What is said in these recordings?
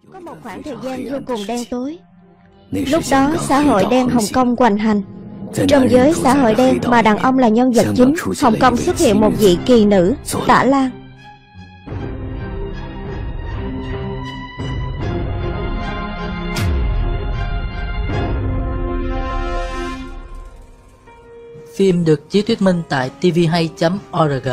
Có một khoảng thời gian vô cùng đen tối. Lúc đó xã hội đen Hồng Kông hoành hành. Trong giới xã hội đen mà đàn ông là nhân vật chính, Hồng Kông xuất hiện một vị kỳ nữ, Tả Lan. Phim được chiếu thuyết minh tại tvhay.org.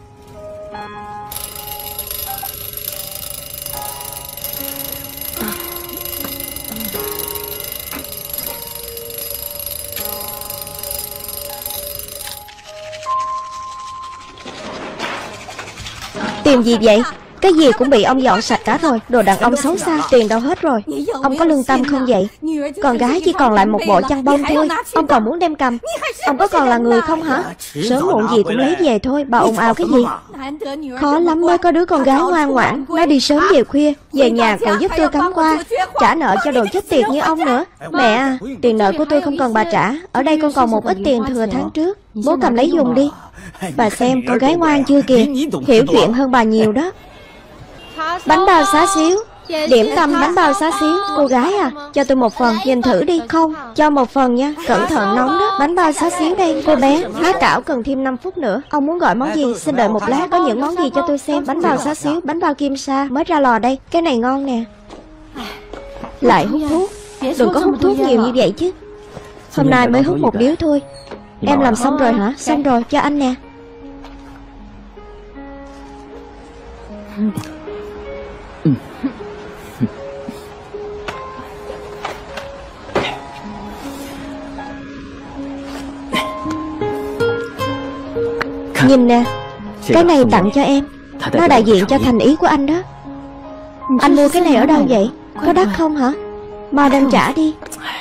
Tìm gì vậy? Cái gì cũng bị ông dọn sạch cả rồi. Đồ đàn ông xấu xa, tiền đâu hết rồi. Ông có lương tâm không vậy? Con gái chỉ còn lại một bộ chăn bông thôi, ông còn muốn đem cầm? Ông có còn là người không hả? Sớm muộn gì cũng lấy về thôi. Bà ồn ào cái gì? Khó lắm mới có đứa con gái ngoan ngoãn. Nó đi sớm về khuya, về nhà còn giúp tôi cắm qua, trả nợ cho đồ chết tiệt như ông nữa. Mẹ à, tiền nợ của tôi không cần bà trả. Ở đây con còn một ít tiền thừa tháng trước, bố cầm lấy dùng đi. Bà xem con gái ngoan chưa kìa, hiểu chuyện hơn bà nhiều đó. Bánh bao xá xíu, điểm tâm bánh bao xá xíu. Cô gái à, cho tôi một phần, nhìn thử đi. Không, cho một phần nha, cẩn thận nóng đó. Bánh bao xá xíu đây. Cô bé, há cảo cần thêm 5 phút nữa. Ông muốn gọi món gì? Xin đợi một lát, có những món gì cho tôi xem. Bánh bao xá xíu, bánh bao kim sa, mới ra lò đây. Cái này ngon nè. Lại hút thuốc. Đừng có hút thuốc nhiều như vậy chứ. Hôm nay mới hút một điếu thôi. Em làm xong rồi hả? Xong rồi, cho anh nè. Nhìn nè, cái này tặng cho em. Nó đại diện cho thành ý của anh đó. Anh mua cái này ở đâu vậy? Có đắt không hả? Mau đem trả đi.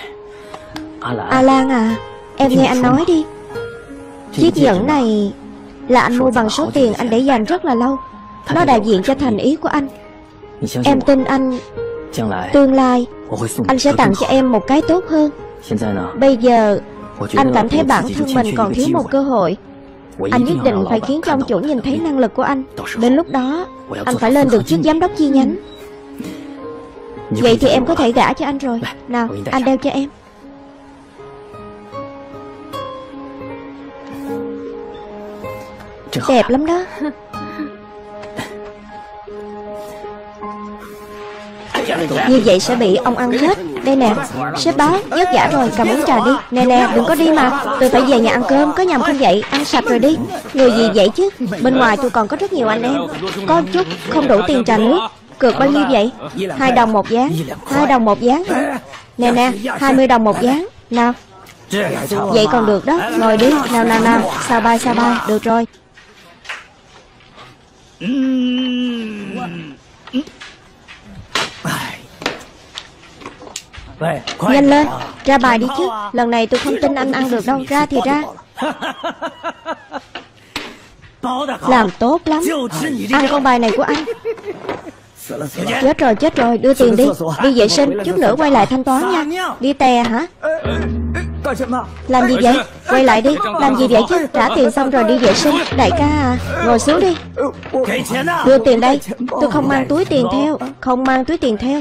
A Lan à, em nghe anh nói đi. Chiếc nhẫn này là anh mua bằng số tiền anh để dành rất là lâu. Nó đại diện cho thành ý của anh. Em tin anh, tương lai anh sẽ tặng cho em một cái tốt hơn. Bây giờ anh cảm thấy bản thân mình còn thiếu một cơ hội. Anh nhất định phải khiến cho ông chủ nhìn thấy năng lực của anh. Đến lúc đó anh phải lên được chức giám đốc chi nhánh. Vậy thì em có thể gả cho anh rồi. Nào, anh đeo cho em. Đẹp lắm đó. Như vậy sẽ bị ông ăn hết. Đây nè, sếp báo vất vả rồi, cầm uống trà đi. Nè nè, đừng có đi mà. Tôi phải về nhà ăn cơm, có nhầm không vậy? Ăn sạch rồi đi. Người gì vậy chứ? Bên ngoài tôi còn có rất nhiều anh em. Có chút không đủ tiền trà nước. Cược bao nhiêu vậy? 2 đồng một ván. 2 đồng một ván hả? Nè nè, 20 đồng một ván. Nào. Vậy còn được đó. Ngồi đi. Nào nào nào. Sao bay. Được rồi. Nhanh lên, ra bài đi chứ. Lần này tôi không tin anh ăn được đâu. Ra thì ra. Làm tốt lắm. Ăn con bài này của anh. Chết rồi, đưa tiền đi. Đi vệ sinh, chút nữa quay lại thanh toán nha. Đi tè hả? Làm gì vậy? Quay lại đi. Làm gì vậy chứ? Trả tiền xong rồi đi vệ sinh. Đại ca à, ngồi xuống đi. Đưa tiền đây. Tôi không mang túi tiền theo. Không mang túi tiền theo.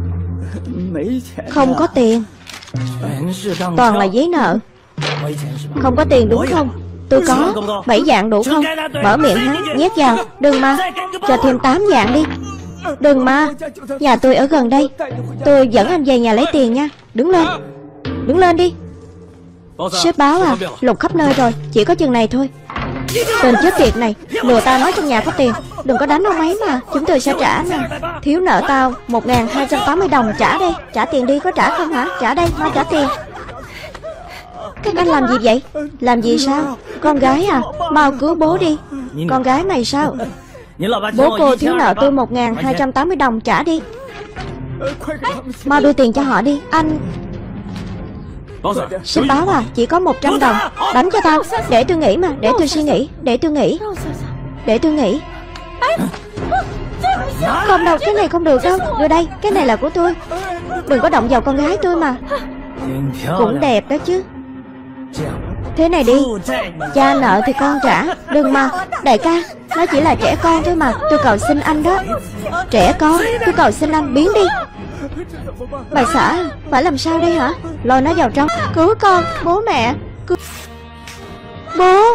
Không có tiền. Toàn là giấy nợ. Không có tiền đúng không? Tôi có 7 vạn đủ không? Mở miệng hắn, nhét vào. Đừng mà, cho thêm 8 vạn đi. Đừng mà, nhà tôi ở gần đây. Tôi dẫn anh về nhà lấy tiền nha. Đứng lên đi. Sếp báo à, lục khắp nơi rồi, chỉ có chừng này thôi. Tên chết tiệt này, lừa tao nói trong nhà có tiền. Đừng có đánh ông ấy mà, chúng tôi sẽ trả nè. Thiếu nợ tao 1.280 đồng, trả đây. Trả tiền đi, có trả không hả? Trả đây, mau trả tiền. Các anh làm gì vậy? Làm gì sao? Con gái à, mau cứu bố đi. Con gái mày sao? Bố cô thiếu nợ tôi 1.280 đồng, trả đi. Mau đưa tiền cho họ đi. Anh... Sếp báo à, chỉ có 100 đồng. Đánh cho tao. Để tôi nghĩ mà, để tôi suy nghĩ. Để tôi nghĩ. Không đâu, cái này không được đâu. Đưa đây, cái này là của tôi. Đừng có động vào con gái tôi mà. Cũng đẹp đó chứ. Thế này đi, cha nợ thì con trả. Đừng mà, đại ca, nó chỉ là trẻ con thôi mà. Tôi cầu xin anh đó. Trẻ con, tôi cầu xin anh, biến đi. Bà xã, phải làm sao đây hả? Lôi nó vào trong. Cứu con, bố mẹ. Bố.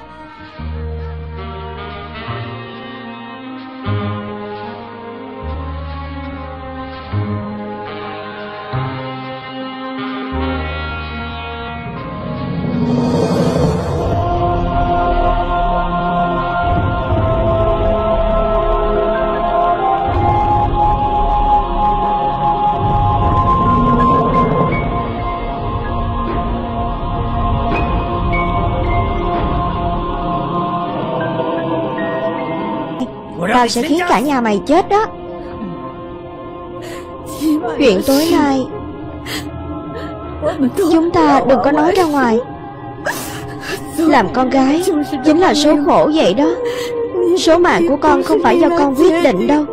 Tao sẽ khiến cả nhà mày chết đó. Chuyện tối nay chúng ta đừng có nói ra ngoài. Làm con gái chính là số khổ vậy đó. Số mạng của con không phải do con quyết định đâu.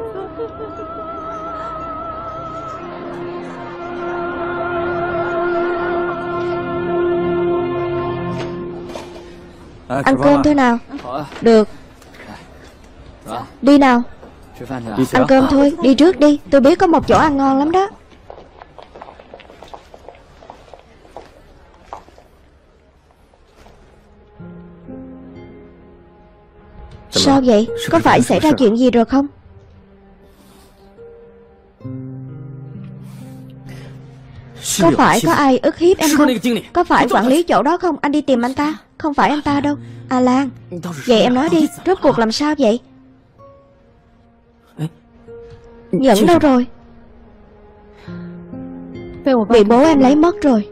Ăn cơm thôi nào. Được. Đi nào. Ăn cơm thôi, đi trước đi. Tôi biết có một chỗ ăn ngon lắm đó. Sao vậy? Có phải xảy ra chuyện gì rồi không? Có phải có ai ức hiếp em không? Có phải quản lý chỗ đó không? Anh đi tìm anh ta. Không phải anh ta đâu. Alan. Vậy em nói đi, rốt cuộc làm sao vậy? Nhẫn đâu rồi? Bị bố em lấy mất rồi.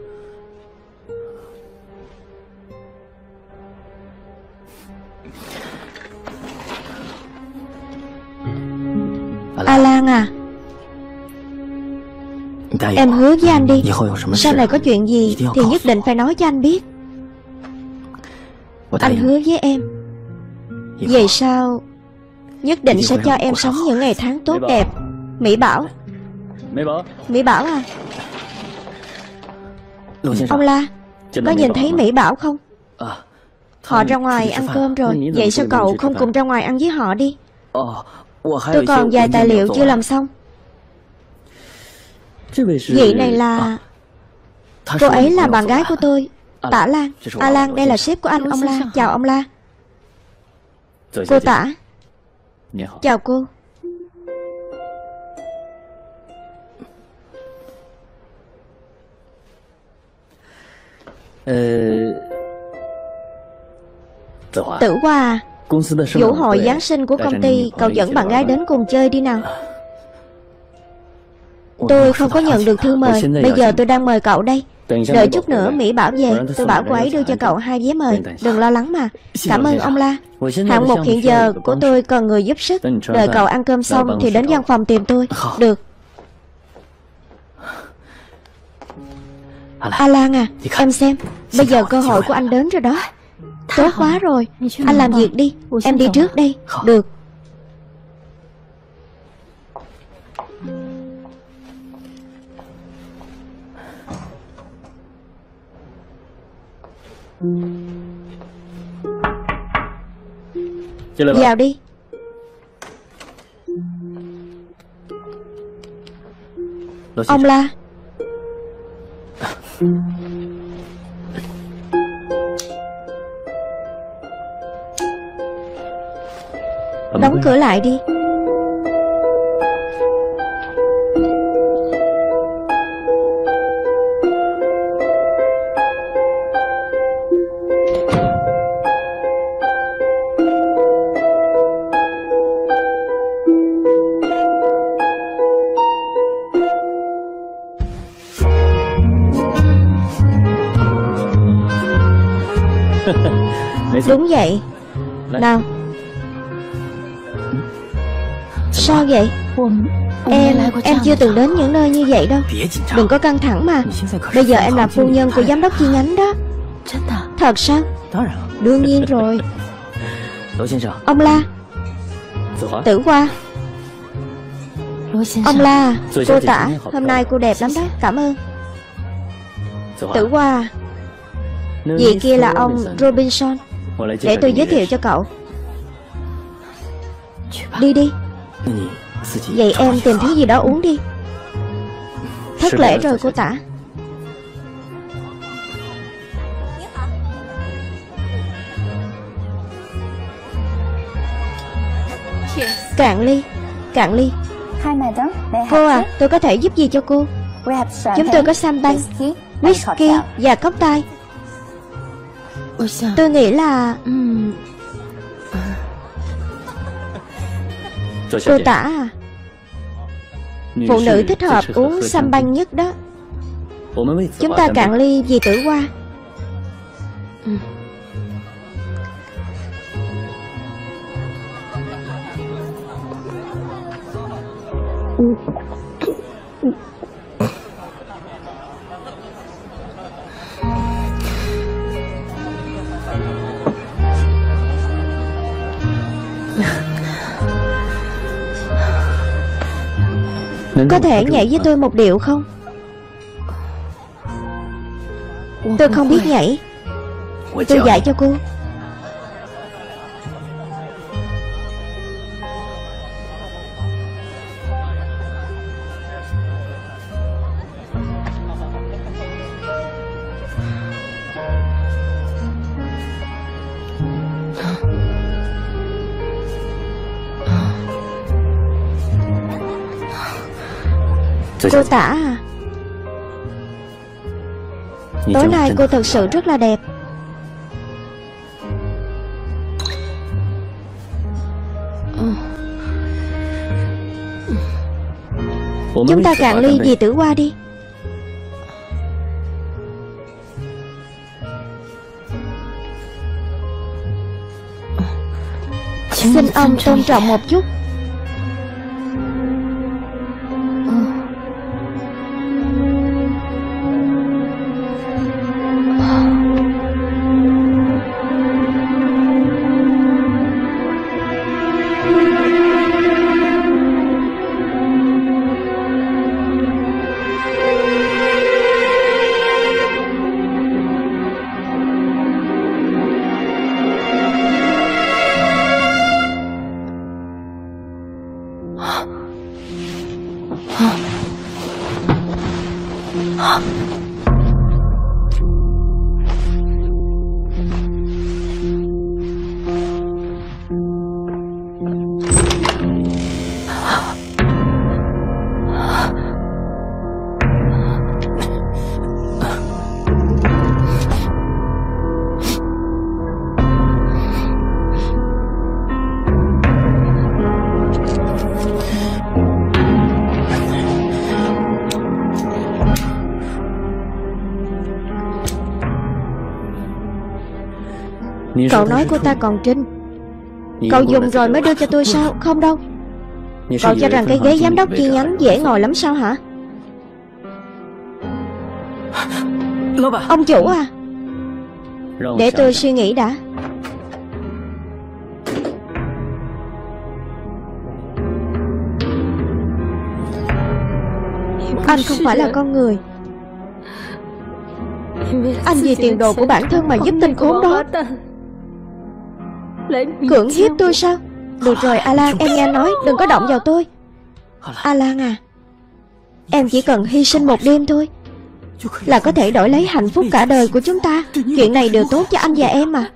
Alan à, em hứa với anh đi, sau này có chuyện gì thì nhất định phải nói cho anh biết. Anh hứa với em, về sau nhất định sẽ cho em sống những ngày tháng tốt đẹp. Mỹ Bảo. Mỹ Bảo à. Ông La, có nhìn thấy Mỹ Bảo không? Họ ra ngoài ăn cơm rồi. Vậy sao cậu không cùng ra ngoài ăn với họ đi? Tôi còn vài tài liệu chưa làm xong. Vị này là... Cô ấy là bạn gái của tôi, Tả Lan. Alan, đây là sếp của anh, ông La. Chào ông La. Cô Tả. Chào cô. Tử Hoa, vũ hội Giáng sinh của công ty, cậu dẫn bạn gái đến cùng chơi đi nào. Tôi không có nhận được thư mời. Bây giờ tôi đang mời cậu đây. Đợi chút nữa Mỹ Bảo về, tôi bảo cô ấy đưa cho cậu 2 vé mời. Đừng lo lắng mà. Cảm ơn ông La. Hạng mục hiện giờ của tôi cần người giúp sức. Đợi cậu ăn cơm xong thì đến văn phòng tìm tôi. Được. Alan à, em xem, bây giờ cơ hội của anh đến rồi đó. Tốt quá rồi. Anh làm việc đi, em đi trước đây. Được. Vào đi. Ông La. Đóng cửa lại đi. Đúng vậy. Nào. Sao vậy? Em chưa từng đến những nơi như vậy đâu. Đừng có căng thẳng mà. Bây giờ em là phu nhân của giám đốc chi nhánh đó. Thật sao? Đương nhiên rồi. Ông La. Tử Hoa. Ông La. Cô Tả, hôm nay cô đẹp lắm đó. Cảm ơn. Tử Hoa. Vị kia là ông Robinson. Để tôi giới thiệu cho cậu. Đi đi. Vậy em tìm thứ gì đó uống đi. Thất lễ rồi cô tả. Cạn ly. Cạn ly. Cô à, tôi có thể giúp gì cho cô? Chúng tôi có sampan, whisky và cốc tai. Tôi nghĩ là cô tả à, phụ nữ thích hợp uống sampan nhất đó. Chúng ta cạn ly vì Tử Hoa. Có thể nhảy với tôi một điệu không? Tôi không biết nhảy. Tôi dạy cho cô. Cô tả à, tối nay cô thật sự rất là đẹp. Chúng ta cạn ly vì Tử Hoa đi. Xin ông tôn trọng một chút. Cậu nói cô ta còn trinh. Cậu dùng rồi mới đưa cho tôi sao? Không đâu. Cậu cho rằng cái ghế giám đốc chi nhánh dễ ngồi lắm sao hả? Ông chủ à, để tôi suy nghĩ đã. Anh không phải là con người. Anh vì tiền đồ của bản thân mà giúp tên khốn đó cưỡng hiếp tôi sao? Được rồi Alan, em nghe nói, đừng có động vào tôi. Alan à, em chỉ cần hy sinh một đêm thôi là có thể đổi lấy hạnh phúc cả đời của chúng ta. Chuyện này đều tốt cho anh và em mà.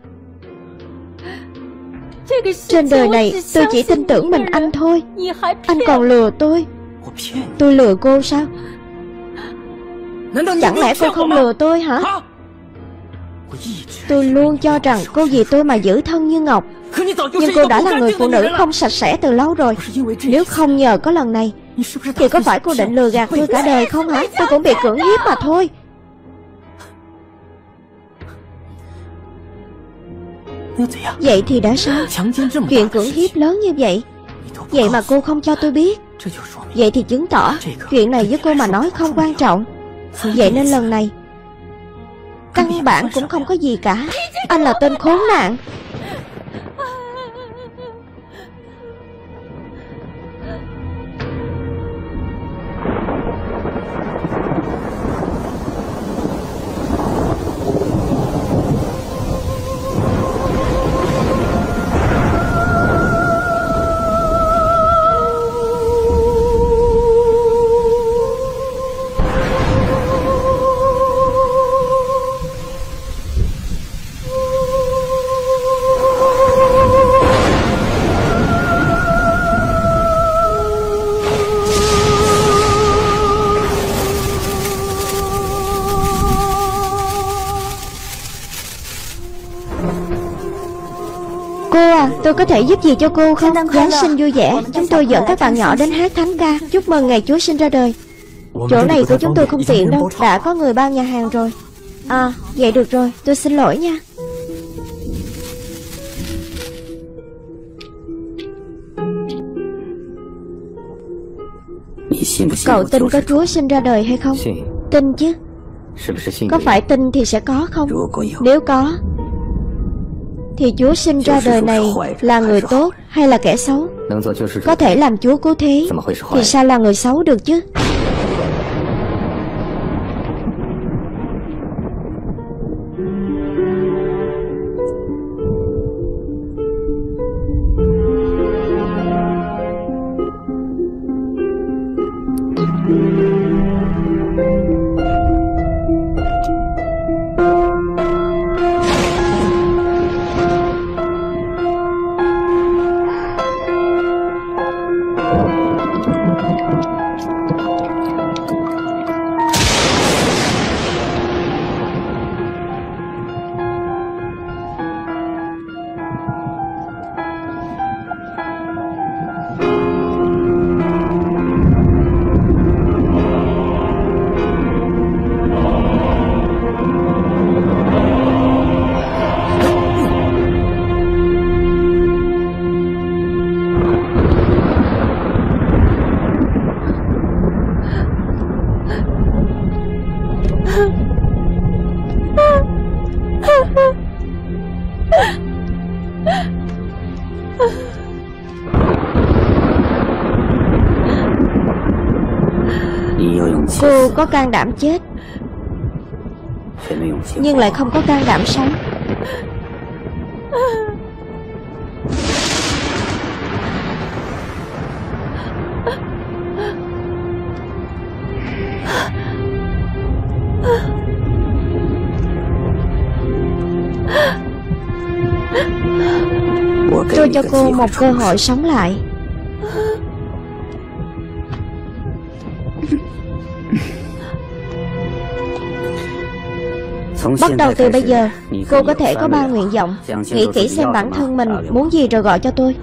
Trên đời này tôi chỉ tin tưởng mình anh thôi. Anh còn lừa tôi. Tôi lừa cô sao? Chẳng lẽ cô không lừa tôi hả? Tôi luôn cho rằng cô vì tôi mà giữ thân như ngọc. Nhưng cô đã là người phụ nữ không sạch sẽ từ lâu rồi. Nếu không nhờ có lần này thì có phải cô định lừa gạt tôi cả đời không hả? Tôi cũng bị cưỡng hiếp mà thôi. Vậy thì đã sao? Chuyện cưỡng hiếp lớn như vậy, vậy mà cô không cho tôi biết. Vậy thì chứng tỏ chuyện này với cô mà nói không quan trọng. Vậy nên lần này căn bản cũng không có gì cả. Anh là tên khốn nạn. à, tôi có thể giúp gì cho cô không? Giáng sinh vui vẻ, chúng tôi dẫn các bạn nhỏ đến hát thánh ca, chúc mừng ngày Chúa sinh ra đời. Chỗ này của chúng tôi không tiện đâu, đã có người bao nhà hàng rồi. À, vậy được rồi, tôi xin lỗi nha. Cậu tin có Chúa sinh ra đời hay không? Tin chứ. Có phải tin thì sẽ có không? Nếu có thì Chúa sinh ra đời này là người tốt hay là kẻ xấu? Có thể làm Chúa cứu thế thì sao là người xấu được chứ? Cô có can đảm chết nhưng lại không có can đảm sống. Tôi cho cô một cơ hội sống lại. Bắt đầu từ bây giờ, cô có thể có 3 nguyện vọng. Nghĩ kỹ xem bản thân mình muốn gì rồi gọi cho tôi.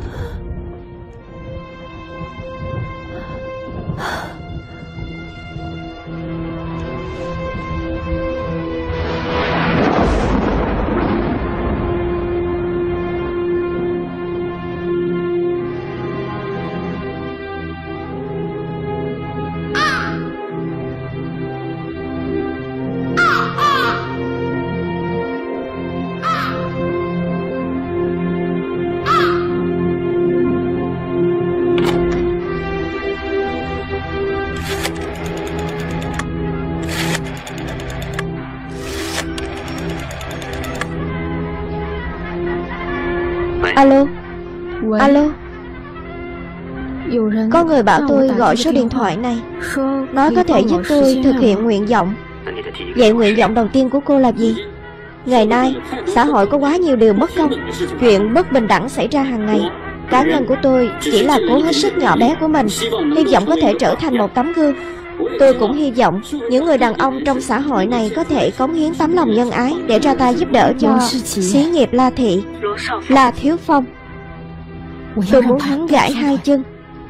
Alo. Alo. Có người bảo tôi gọi số điện thoại này, nói có thể giúp tôi thực hiện nguyện vọng. Vậy nguyện vọng đầu tiên của cô là gì? Ngày nay, xã hội có quá nhiều điều bất công, chuyện bất bình đẳng xảy ra hàng ngày. Cá nhân của tôi chỉ là cố hết sức nhỏ bé của mình, hy vọng có thể trở thành một tấm gương. Tôi cũng hy vọng những người đàn ông trong xã hội này có thể cống hiến tấm lòng nhân ái để ra tay giúp đỡ cho xí nghiệp La Thị. La Thiếu Phong, tôi muốn hắn gãy 2 chân.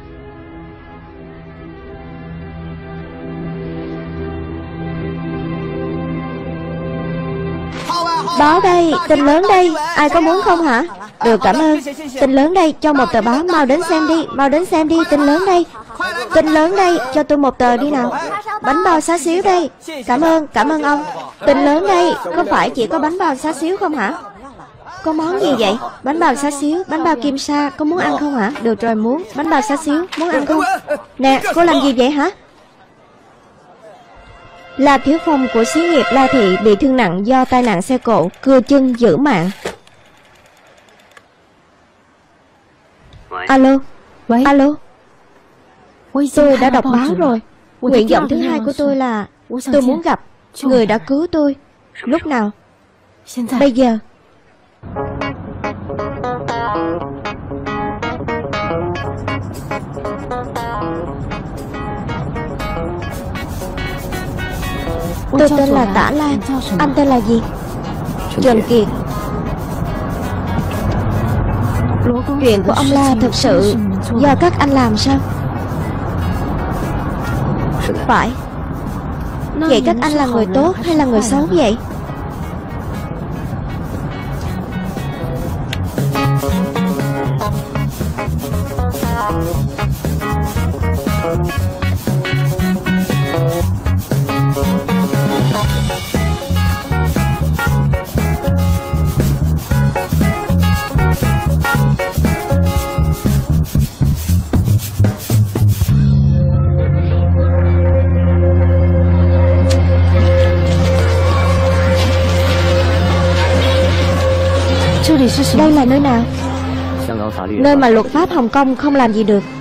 Báo đây, tin lớn đây, ai có muốn không hả? Được, cảm ơn. Tin lớn đây, cho một tờ báo, mau đến xem đi, mau đến xem đi, tin lớn đây. Tin lớn đây, cho tôi một tờ đi nào. Bánh bao xá xíu đây. Cảm ơn ông. Tin lớn đây, có phải chỉ có bánh bao xá xíu không hả? Có món gì vậy? Bánh bao xá xíu, bánh bao kim sa, có muốn ăn không hả? Được rồi, muốn. Bánh bao xá xíu, muốn ăn không? Nè, cô làm gì vậy hả? La Thiếu Phong của xí nghiệp La Thị bị thương nặng do tai nạn xe cộ, cưa chân giữ mạng. Alo. Alo. Tôi đã đọc báo rồi. Nguyện vọng thứ 2 của tôi là tôi muốn gặp người đã cứu tôi. Lúc nào? Bây giờ. Tôi tên là Tả Lan. Anh tên là gì? Trần Kiệt. Chuyện của ông La thực sự do các anh làm sao? Phải. Vậy các anh là người tốt hay là người xấu vậy? Đây là nơi nào? Nơi mà luật pháp Hồng Kông không làm gì được.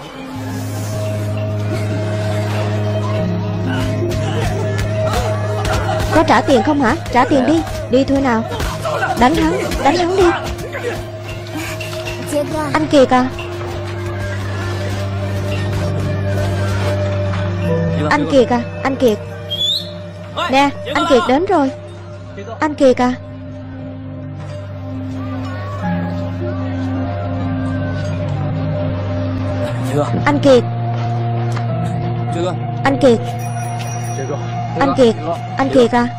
Có trả tiền không hả? Trả tiền đi. Đi thôi nào. Đánh hắn đi. Anh Kiệt à? Anh Kiệt à? Anh Kiệt. Nè, anh Kiệt đến rồi. Anh Kiệt à? Anh Kiệt. Anh Kiệt. Anh Kiệt. Anh Kiệt à?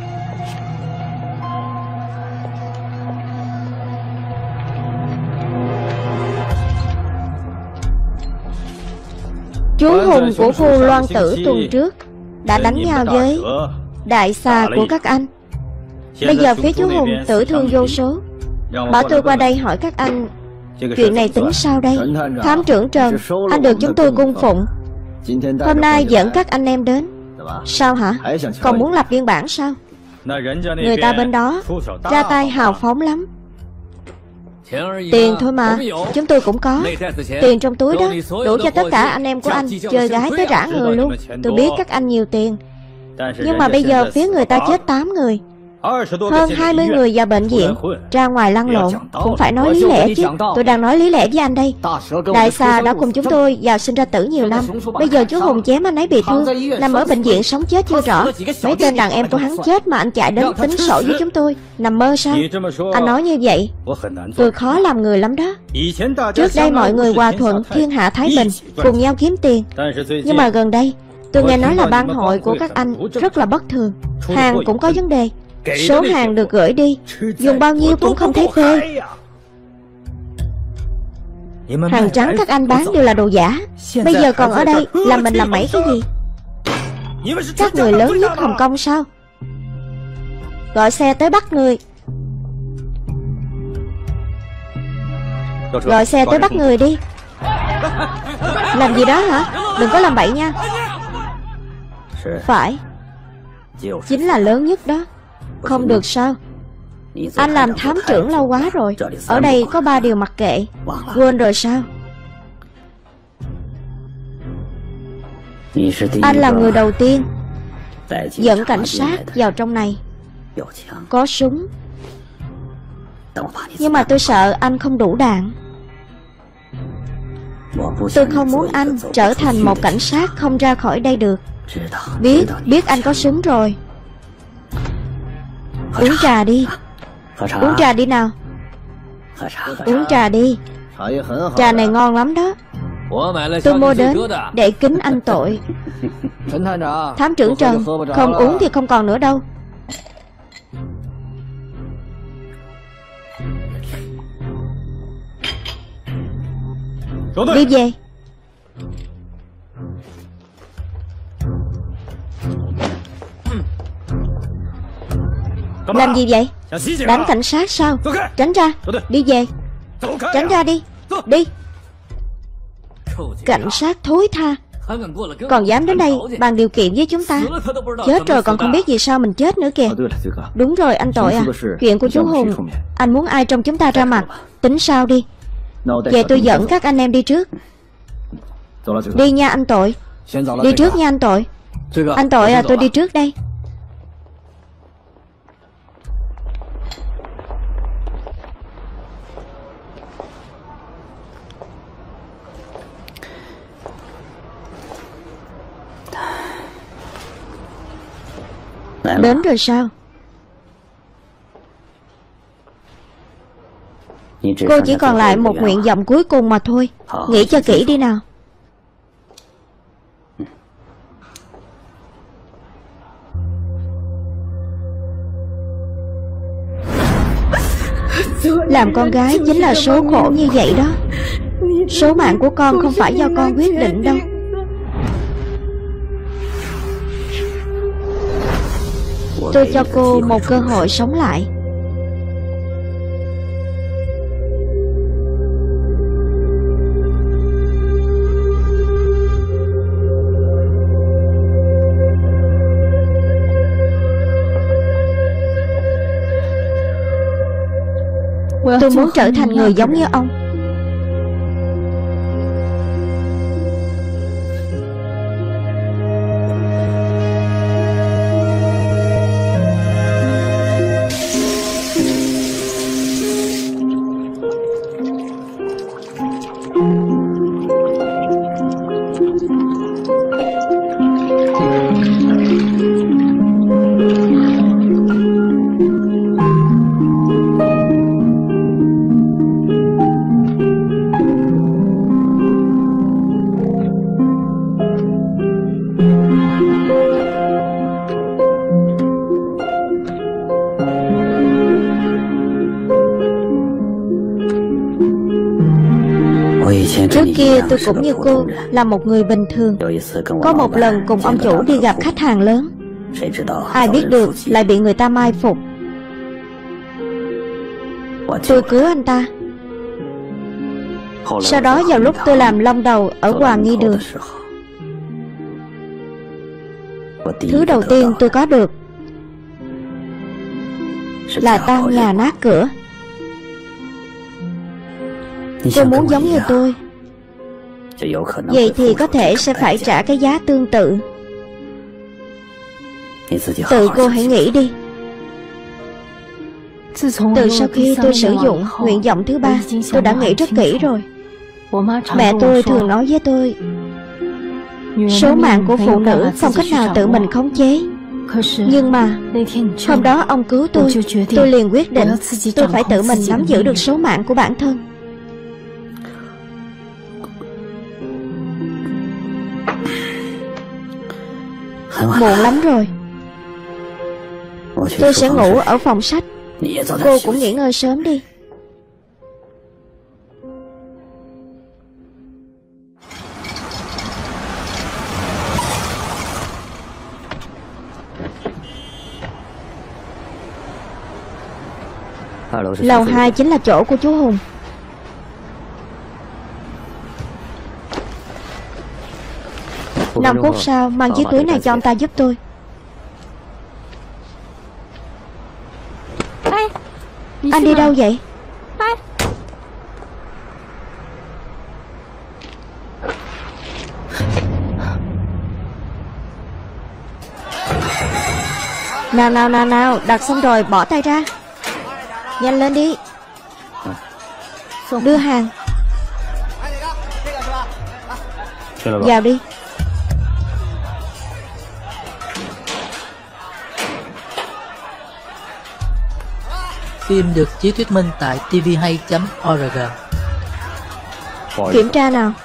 Chú hùng của khu Loan Tử tuần trước đã đánh nhau với đại xà của các anh. Bây giờ phía chú hùng tử thương vô số. Bảo tôi qua đây hỏi các anh chuyện này tính sao đây? Thám trưởng Trần, anh được chúng tôi cung phụng. Hôm nay dẫn các anh em đến. Sao hả? Còn muốn lập biên bản sao? Người ta bên đó ra tay hào phóng lắm. Tiền thôi mà, chúng tôi cũng có. Tiền trong túi đó đủ cho tất cả anh em của anh chơi gái tới rã người luôn. Tôi biết các anh nhiều tiền, nhưng mà bây giờ phía người ta chết 8 người, hơn 20 người vào bệnh viện, ra ngoài lăn lộn. Cũng phải nói lý lẽ chứ. Tôi đang nói lý lẽ với anh đây. Đại xà đã cùng chúng tôi vào sinh ra tử nhiều năm. Bây giờ chú Hùng chém anh ấy bị thương, nằm ở bệnh viện sống chết chưa rõ. Mấy tên đàn em của hắn chết mà anh chạy đến tính sổ với chúng tôi. Nằm mơ sao? Anh nói như vậy tôi khó làm người lắm đó. Trước đây mọi người hòa thuận, thiên hạ thái bình, cùng nhau kiếm tiền. Nhưng mà gần đây tôi nghe nói là ban hội của các anh rất là bất thường. Hàng cũng có vấn đề. Số hàng được gửi đi, dùng bao nhiêu cũng không thấy phê. Hàng trắng các anh bán đều là đồ giả. Bây giờ còn ở đây làm mình làm mẩy cái gì? Các người lớn nhất Hồng Kông sao? Gọi xe tới bắt người. Gọi xe tới bắt người đi. Làm gì đó hả? Đừng có làm bậy nha. Phải, chính là lớn nhất đó. Không được sao? Anh làm thám trưởng lâu quá rồi. Ở đây có 3 điều mặc kệ. Quên rồi sao? Anh là người đầu tiên dẫn cảnh sát vào trong này. Có súng. Nhưng mà tôi sợ anh không đủ đạn. Tôi không muốn anh trở thành một cảnh sát không ra khỏi đây được. Biết anh có súng rồi. Uống trà đi. Uống trà đi nào. Uống trà đi. Trà này ngon lắm đó. Tôi mua đến để kính anh tội. Thám trưởng Trần, không uống thì không còn nữa đâu. Đi về. Làm gì vậy? Đánh cảnh sát sao? Tránh ra. Đi về. Tránh ra đi. Đi. Cảnh sát thối tha, còn dám đến đây bàn điều kiện với chúng ta. Chết rồi còn không biết vì sao mình chết nữa kìa. Đúng rồi anh tội à. Chuyện của chú Hùng, anh muốn ai trong chúng ta ra mặt? Tính sao đi. Về tôi dẫn các anh em đi trước. Đi nha anh tội. Đi trước nha anh tội. Anh tội à, tôi đi trước đây. Đến rồi sao? Cô chỉ còn lại một nguyện vọng cuối cùng mà thôi. Nghĩ cho kỹ đi nào. Làm con gái chính là số khổ như vậy đó. Số mạng của con không phải do con quyết định đâu. Tôi cho cô một cơ hội sống lại. Tôi muốn trở thành người giống như ông. Trước kia tôi cũng như cô, là một người bình thường. Có một lần cùng ông chủ đi gặp khách hàng lớn. Ai biết được lại bị người ta mai phục. Tôi cứu anh ta. Sau đó vào lúc tôi làm long đầu ở Hoàng Nghi Đường, thứ đầu tiên tôi có được là tan nhà nát cửa. Cô muốn giống như tôi, vậy thì có thể sẽ phải trả cái giá tương tự. Tự cô hãy nghĩ đi. Từ sau khi tôi sử dụng nguyện vọng thứ 3, tôi đã nghĩ rất kỹ rồi. Mẹ tôi thường nói với tôi, số mạng của phụ nữ không cách nào tự mình khống chế. Nhưng mà hôm đó ông cứu tôi liền quyết định tôi phải tự mình nắm giữ được số mạng của bản thân. Muộn lắm rồi. Tôi sẽ ngủ ở phòng sách. Cô cũng nghỉ ngơi sớm đi. Lầu 2 chính là chỗ của chú Hùng. Năm phút sau mang chiếc túi này cho ông ta giúp tôi. Anh đi đâu vậy? Nào, đặt xong rồi bỏ tay ra. Nhanh lên đi. Đưa hàng. Vào đi. Phim được chiếu thuyết minh tại tvhay.org. Kiểm tra nào.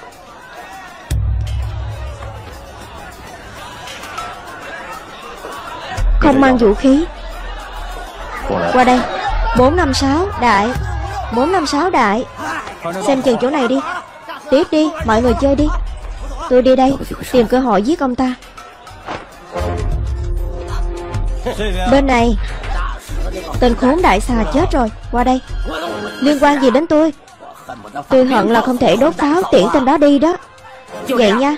Không mang vũ khí. Qua đây. 456 đại. 456 đại. Xem chừng chỗ này đi. Tiếp đi, mọi người chơi đi. Tôi đi đây, tìm cơ hội giết ông ta. Bên này. Tên khốn đại xà chết rồi. Qua đây. Liên quan gì đến tôi? Tôi hận là không thể đốt pháo tiễn tên đó đi đó. Vậy nha.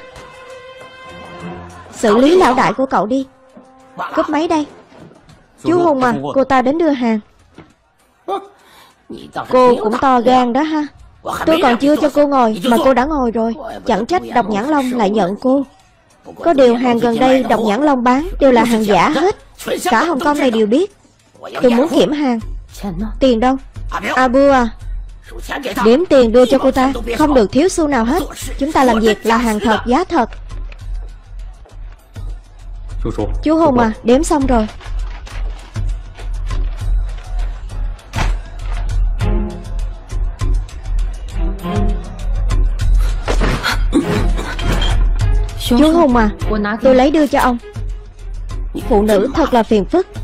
Xử lý lão đại của cậu đi. Cúp máy đây. Chú Hùng à, cô ta đến đưa hàng. Cô cũng to gan đó ha. Tôi còn chưa cho cô ngồi mà cô đã ngồi rồi. Chẳng trách Độc Nhãn Long lại nhận cô. Có điều hàng gần đây Độc Nhãn Long bán đều là hàng giả hết. Cả Hồng Kông này đều biết. Tôi muốn kiểm hàng. Tiền đâu? Abu à, đếm tiền đưa cho cô ta, không được thiếu xu nào hết. Chúng ta làm việc là hàng thật giá thật. Chú Hùng à, đếm xong rồi. Chú Hùng à, tôi lấy đưa cho ông. Phụ nữ thật là phiền phức.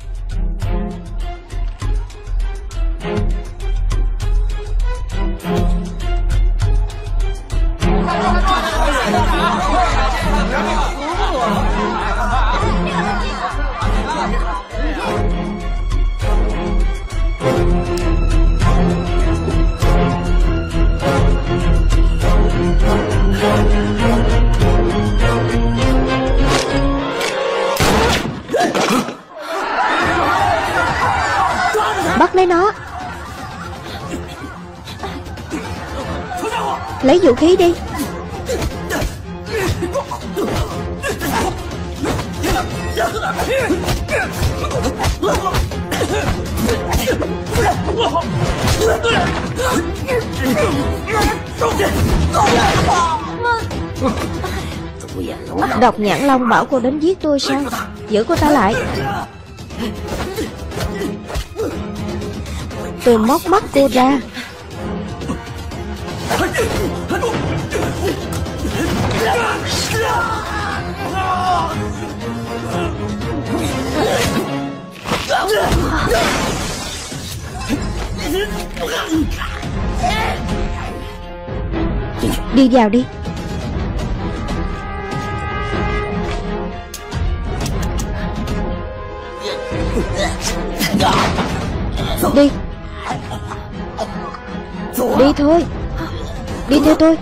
Bắt lấy nó. Lấy vũ khí đi. Độc Nhãn Long bảo cô đến giết tôi sao? Giữ cô ta lại. Tôi móc mắt cô ra. Đi vào đi. Đi. Đi thôi. Đi theo tôi.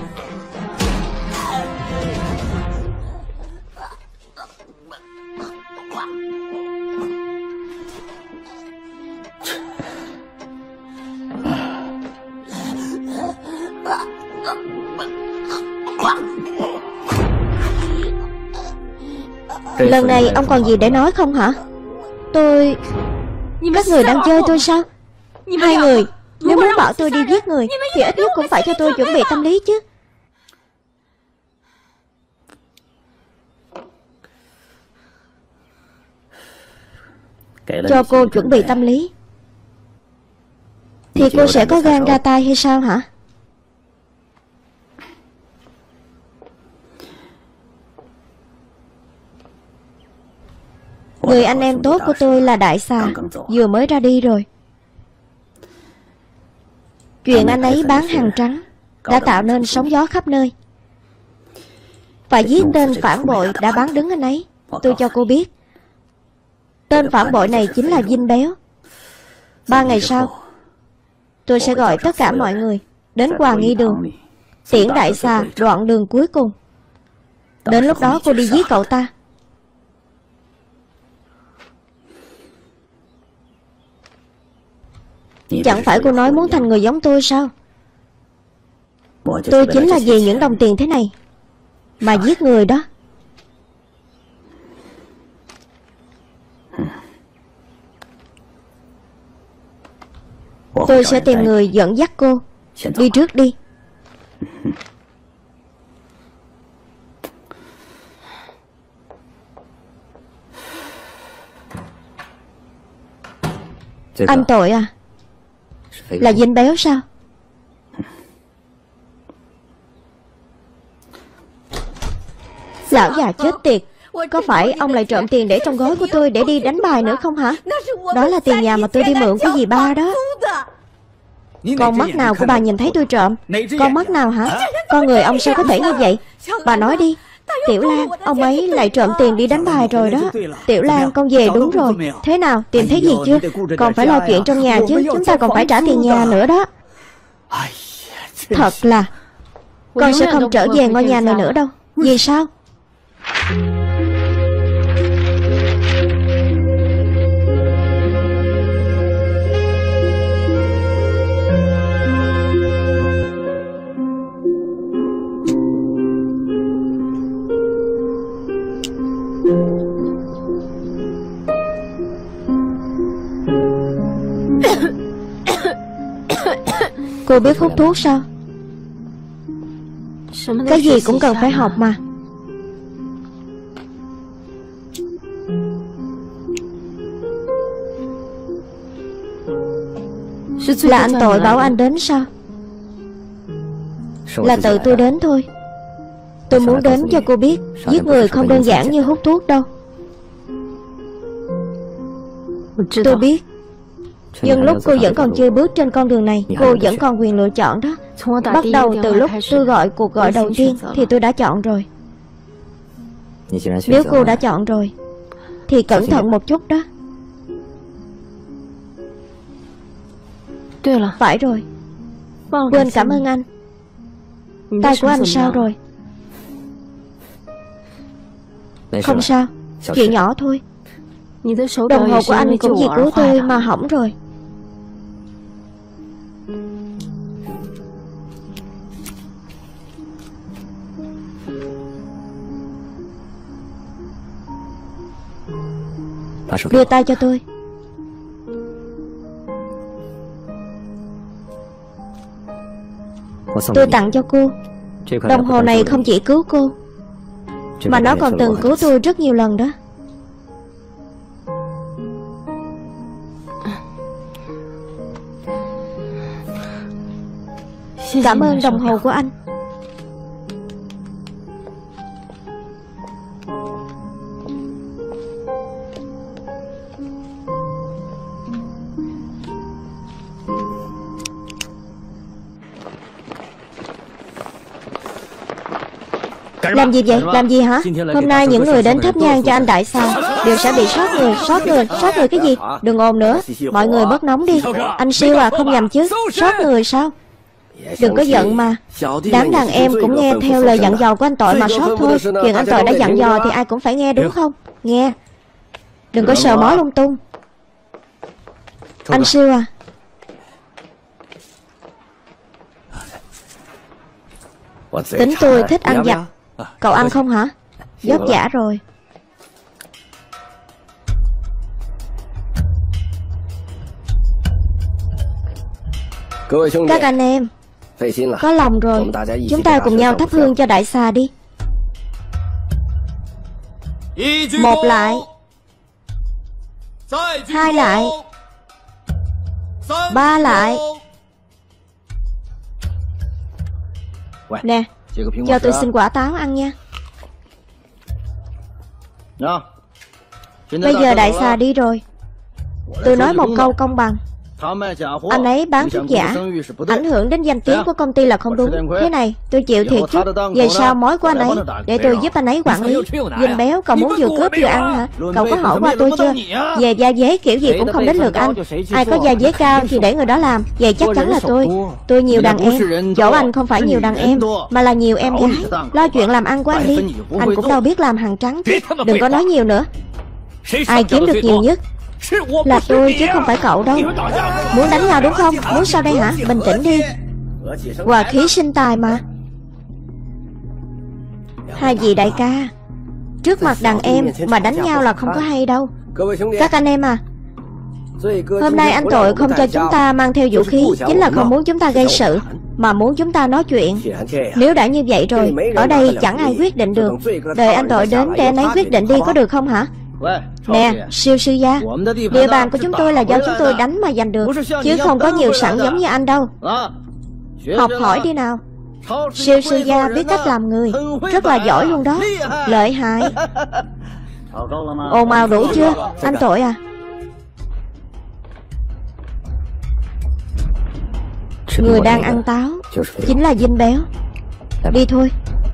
Lần này ông còn gì để nói không hả? Các người đang chơi tôi sao? Hai người nếu muốn bảo tôi đi giết người thì ít nhất cũng phải cho tôi chuẩn bị tâm lý chứ. Cho cô chuẩn bị tâm lý thì cô sẽ có gan ra tay hay sao hả? Người anh em tốt của tôi là Đại Xà vừa mới ra đi rồi. Chuyện anh ấy bán hàng trắng đã tạo nên sóng gió khắp nơi. Phải giết tên phản bội đã bán đứng anh ấy. Tôi cho cô biết, tên phản bội này chính là Dinh Béo. 3 ngày sau tôi sẽ gọi tất cả mọi người đến Hòa Nghi Đường, tiễn Đại Xà đoạn đường cuối cùng. Đến lúc đó cô đi giết cậu ta. Chẳng phải cô nói muốn thành người giống tôi sao? Tôi chính là vì những đồng tiền thế này mà giết người đó. Tôi sẽ tìm người dẫn dắt cô. Đi trước đi. Anh Tội à? Là Dinh Béo sao? Lão già chết tiệt. Có phải ông lại trộm tiền để trong gói của tôi để đi đánh bài nữa không hả? Đó là tiền nhà mà tôi đi mượn của dì ba đó. Con mắt nào của bà nhìn thấy tôi trộm? Con mắt nào hả? Con người ông sao có thể như vậy? Bà nói đi. Tiểu Lan, ông ấy lại trộm tiền đi đánh bài rồi đó. Tiểu Lan, con về đúng rồi. Thế nào, tìm thấy gì chưa? Còn phải lo chuyện trong nhà chứ. Chúng ta còn phải trả tiền nhà nữa đó. Thật là con sẽ không trở về ngôi nhà này nữa đâu. Vì sao? Cô biết hút thuốc sao? Cái gì cũng cần phải học mà. Là anh Tội bảo anh đến sao? Là tự tôi đến thôi. Tôi muốn đến cho cô biết, giết người không đơn giản như hút thuốc đâu. Tôi biết. Nhưng lúc cô vẫn còn chưa bước trên con đường này, cô vẫn còn quyền lựa chọn đó. Bắt đầu từ lúc tôi gọi cuộc gọi đầu tiên thì tôi đã chọn rồi. Nếu cô đã chọn rồi thì cẩn thận một chút đó. Phải rồi, quên cảm ơn anh. Tay của anh sao rồi? Không sao, chuyện nhỏ thôi. Đồng hồ của anh cũng vì cứu tôi mà hỏng rồi. Đưa tay cho tôi. Tôi tặng cho cô. Đồng hồ này không chỉ cứu cô, mà nó còn từng cứu tôi rất nhiều lần đó. Cảm ơn đồng hồ của anh. Làm gì vậy? Làm gì hả? Hôm nay những người đến thắp nhang cho anh Đại Xà đều sẽ bị sót người. Sót người cái gì? Đừng ồn nữa. Mọi người bớt nóng đi. Anh Siêu à, không nhầm chứ? Sót người sao? Đừng có giận mà. Đám đàn em cũng nghe theo lời dặn dò của anh Tội mà sót thôi. Chuyện anh Tội đã dặn dò thì ai cũng phải nghe, đúng không? Nghe. Đừng có sờ mó lung tung. Anh Siêu à, tính tôi thích ăn vặt. Cậu ăn không hả? Vất vả rồi. Các anh em, có lòng rồi, chúng ta cùng nhau thắp hương cho Đại Xà đi. Một lại, hai lại, ba lại. Nè, cho tôi xin quả táo ăn nha. Bây giờ Đại Xà đi rồi, tôi nói một câu công bằng. Anh ấy bán thuốc giả, ảnh hưởng đến danh tiếng của công ty là không đúng. Thế này, tôi chịu thiệt chút. Về sau mối của anh ấy, để tôi giúp anh ấy quản lý. Dinh Béo, cậu muốn vừa cướp vừa ăn hả? Cậu có hỏi qua tôi chưa? Về gia dế kiểu gì cũng không đến lượt anh. Ai có gia dế cao thì để người đó làm. Vậy chắc chắn là tôi. Tôi nhiều đàn em. Chỗ anh không phải nhiều đàn em, mà là nhiều em gái. Lo chuyện làm ăn của anh đi. Anh cũng đâu biết làm hàng trắng chứ. Đừng có nói nhiều nữa. Ai kiếm được nhiều nhất? Là tôi chứ không phải cậu đâu. Muốn đánh nhau đúng không? Muốn sao đây hả? Bình tĩnh đi. Hòa khí sinh tài mà. Hai vị đại ca, trước mặt đàn em mà đánh nhau là không có hay đâu. Các anh em à, hôm nay anh Tội không cho chúng ta mang theo vũ khí, chính là không muốn chúng ta gây sự, mà muốn chúng ta nói chuyện. Nếu đã như vậy rồi, ở đây chẳng ai quyết định được. Đợi anh Tội đến để anh ấy quyết định đi, có được không hả? Nè, Siêu sư gia, địa bàn của chúng tôi là do chúng tôi đánh mà giành được, chứ không có nhiều sẵn giống như anh đâu. Học hỏi đi nào. Siêu sư gia biết cách làm người, rất là giỏi luôn đó. Lợi hại. Ồn ào đủ chưa? Anh Tội à, người đang ăn táo chính là Dinh Béo. Đi thôi.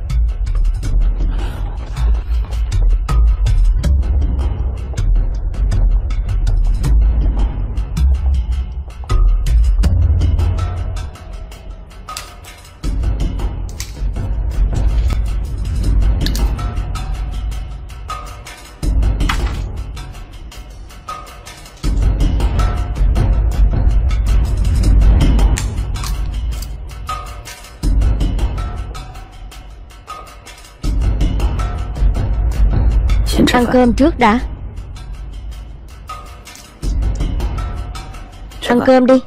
Ăn cơm trước đã. Ăn cơm đi.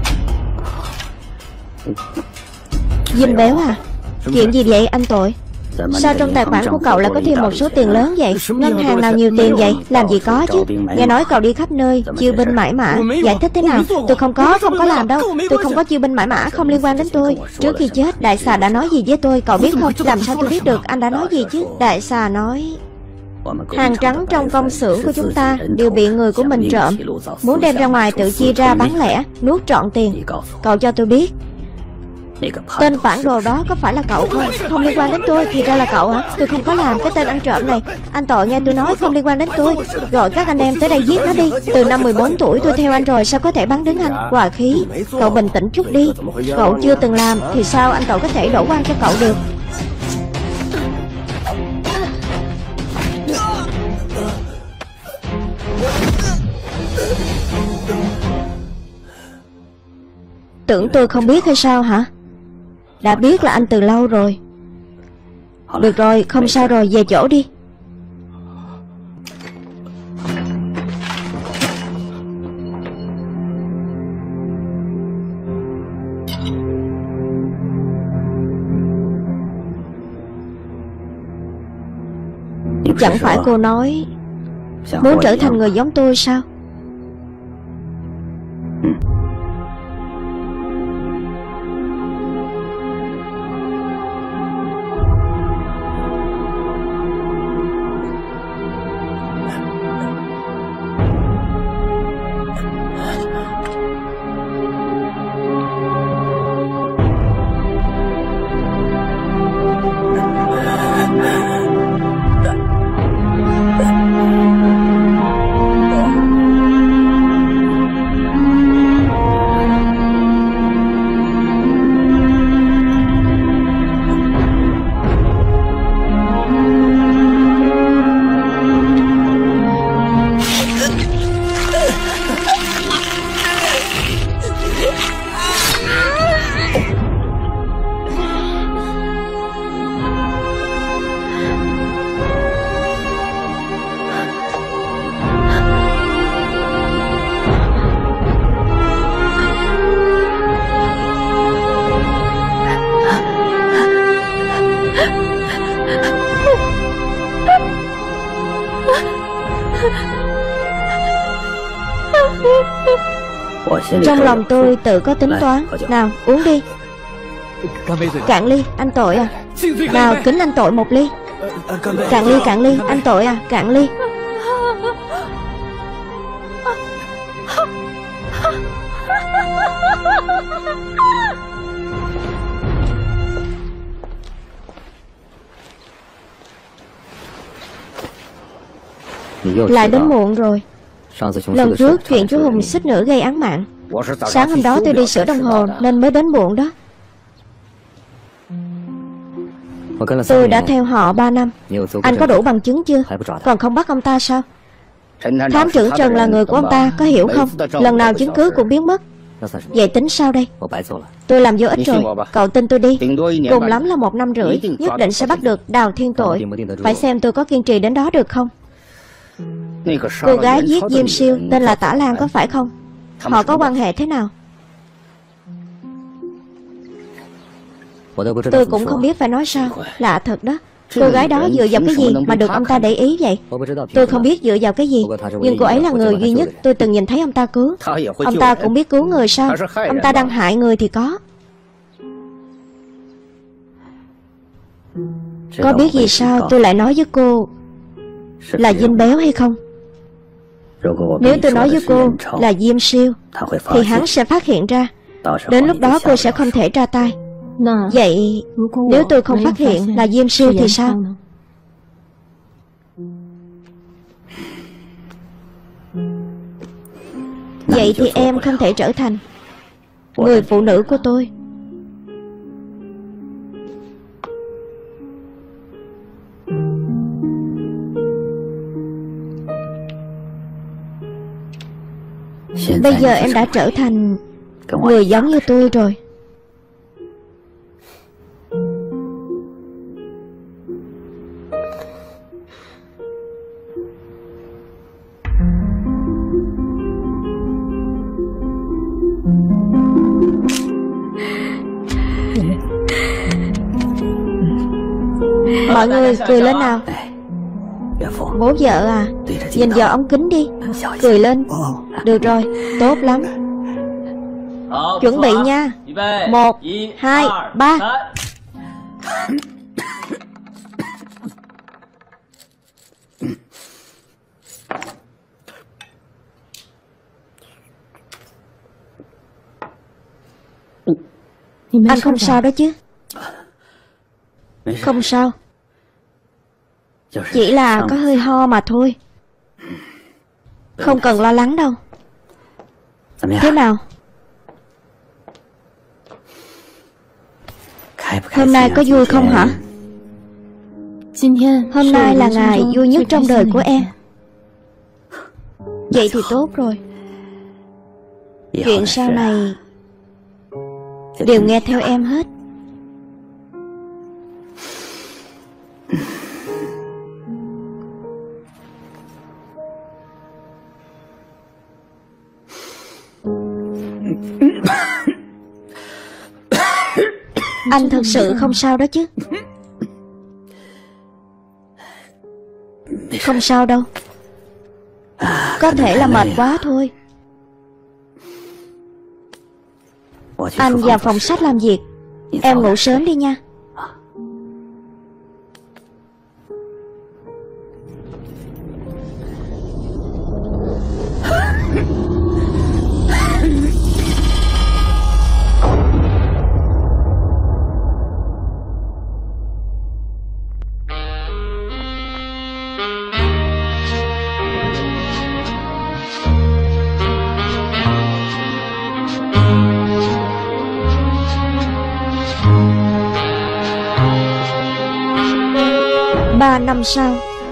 Dinh Béo à, chuyện gì vậy anh Tội? Sao trong tài khoản của cậu lại có thêm một số tiền lớn vậy? Ngân hàng nào nhiều tiền vậy? Làm gì có chứ. Nghe nói cậu đi khắp nơi chiêu binh mãi mã. Giải thích thế nào? Tôi không có làm đâu. Tôi không có chiêu binh mãi mã, không liên quan đến tôi. Trước khi chết đại xà đã nói gì với tôi, cậu biết không? Làm sao tôi biết được anh đã nói gì chứ? Đại xà nói hàng trắng trong công xưởng của chúng ta đều bị người của mình trộm, muốn đem ra ngoài tự chia ra bán lẻ, nuốt trọn tiền. Cậu cho tôi biết tên phản đồ đó có phải là cậu không? Không liên quan đến tôi. Thì ra là cậu hả? Tôi không có làm cái tên ăn trộm này. Anh Tội nghe tôi nói không liên quan đến tôi. Gọi các anh em tới đây giết nó đi. Từ năm 14 tuổi tôi theo anh rồi, sao có thể bắn đứng anh? Hòa khí. Cậu bình tĩnh chút đi. Cậu chưa từng làm thì sao anh Tội có thể đổ oan cho cậu được? Tưởng tôi không biết hay sao hả? Đã biết là anh từ lâu rồi. Được rồi, không sao rồi, về chỗ đi. Chẳng phải cô nói muốn trở thành người giống tôi sao? Trong lòng tôi tự có tính toán. Nào uống đi. Cạn ly, anh Tội à. Nào kính anh Tội một ly. Cạn ly, anh Tội à, cạn ly. Lại đến muộn rồi. Lần trước chuyện chú Hùng xích nữa gây án mạng. Sáng hôm đó tôi đi sửa đồng hồ nên mới đến muộn đó. Tôi đã theo họ 3 năm. Anh có đủ bằng chứng chưa? Còn không bắt ông ta sao? Thám trưởng Trần là người của ông ta, có hiểu không? Lần nào chứng cứ cũng biến mất. Vậy tính sao đây? Tôi làm vô ích rồi. Cậu tin tôi đi. Cùng lắm là 1 năm rưỡi, nhất định sẽ bắt được Đào Thiên Tội. Phải xem tôi có kiên trì đến đó được không? Cô gái giết Diêm Siêu tên là Tả Lan có phải không? Họ có quan hệ thế nào? Tôi cũng không biết phải nói sao. Lạ thật đó. Cô gái đó dựa vào cái gì mà được ông ta để ý vậy? Tôi không biết dựa vào cái gì, nhưng cô ấy là người duy nhất tôi từng nhìn thấy ông ta cứu. Ông ta cũng biết cứu người sao? Ông ta đang hại người thì có. Có biết vì sao tôi lại nói với cô là Dinh Béo hay không? Nếu tôi nói với cô là Diêm Siêu thì hắn sẽ phát hiện ra. Đến lúc đó cô sẽ không thể ra tay. Vậy nếu tôi không phát hiện là Diêm Siêu thì sao? Vậy thì em không thể trở thành người phụ nữ của tôi. Bây giờ em đã trở thành người giống như tôi rồi. Mọi người cười lên nào. Bố vợ à, nhìn vào ống kính đi, cười lên. Được rồi, tốt lắm. Chuẩn bị nha. 1, 2, 3. Anh không sao đó chứ? Không sao, chỉ là có hơi ho mà thôi. Không cần lo lắng đâu. Thế nào? Hôm nay có vui không hả? Hôm nay là ngày vui nhất trong đời của em. Vậy thì tốt rồi. Chuyện sau này đều nghe theo em hết. Anh thật sự không sao đó chứ? Không sao đâu. Có thể là mệt quá thôi. Anh vào phòng sách làm việc. Em ngủ sớm đi nha. Ba năm sau.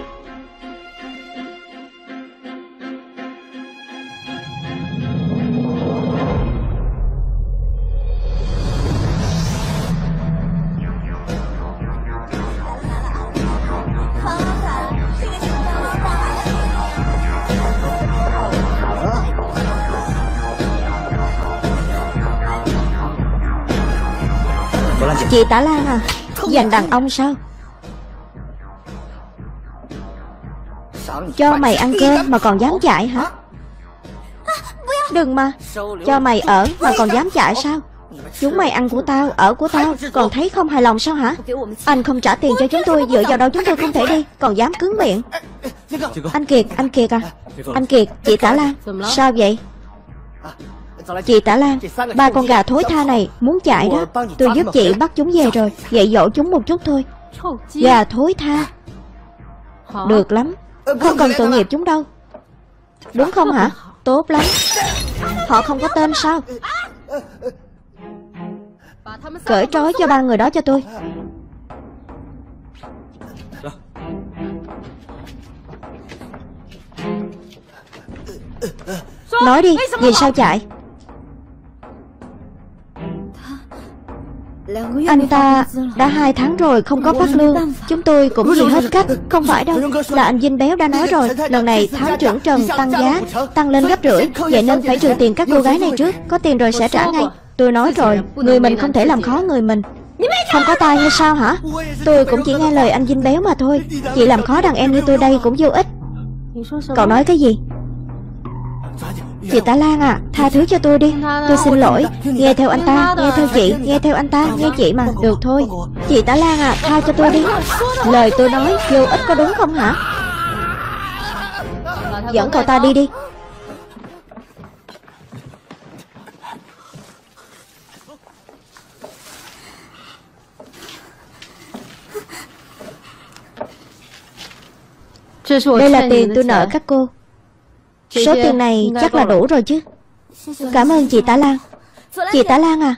Chị Tả Lan à, giành đàn ông sao? Cho mày ăn cơm mà còn dám chạy hả? Đừng mà. Cho mày ở mà còn dám chạy sao? Chúng mày ăn của tao, ở của tao, còn thấy không hài lòng sao hả? Anh không trả tiền cho chúng tôi, dựa vào đâu chúng tôi không thể đi, còn dám cứng miệng. Anh Kiệt à? Anh Kiệt, chị Tả Lan, sao vậy? Chị Tả Lan, ba con gà thối tha này muốn chạy đó. Tôi giúp chị bắt chúng về rồi, dạy dỗ chúng một chút thôi. Gà thối tha. Được lắm, không cần tội nghiệp chúng đâu. Đúng không hả? Tốt lắm. Họ không có tên sao? Cởi trói cho ba người đó cho tôi. Nói đi, vì sao chạy? Anh ta đã 2 tháng rồi không có phát lương. Chúng tôi cũng vì hết cách. Không phải đâu, là anh Vinh Béo đã nói rồi, lần này thám trưởng Trần tăng giá, tăng lên gấp rưỡi. Vậy nên phải trừ tiền các cô gái này trước. Có tiền rồi sẽ trả ngay. Tôi nói rồi, người mình không thể làm khó người mình. Không có tai hay sao hả? Tôi cũng chỉ nghe lời anh Vinh Béo mà thôi. Chị làm khó đàn em như tôi đây cũng vô ích. Cậu nói cái gì? Chị Tả Lan à, tha thứ cho tôi đi. Tôi xin lỗi. Nghe theo anh ta, nghe theo chị, nghe theo anh ta, nghe chị mà. Được thôi. Chị Tả Lan à, tha cho tôi đi. Lời tôi nói vô ích có đúng không hả? Dẫn cậu ta đi đi. Đây là tiền tôi nợ các cô. Số tiền này chắc là đủ rồi chứ. Cảm ơn chị Tả Lan. Chị Tả Lan à,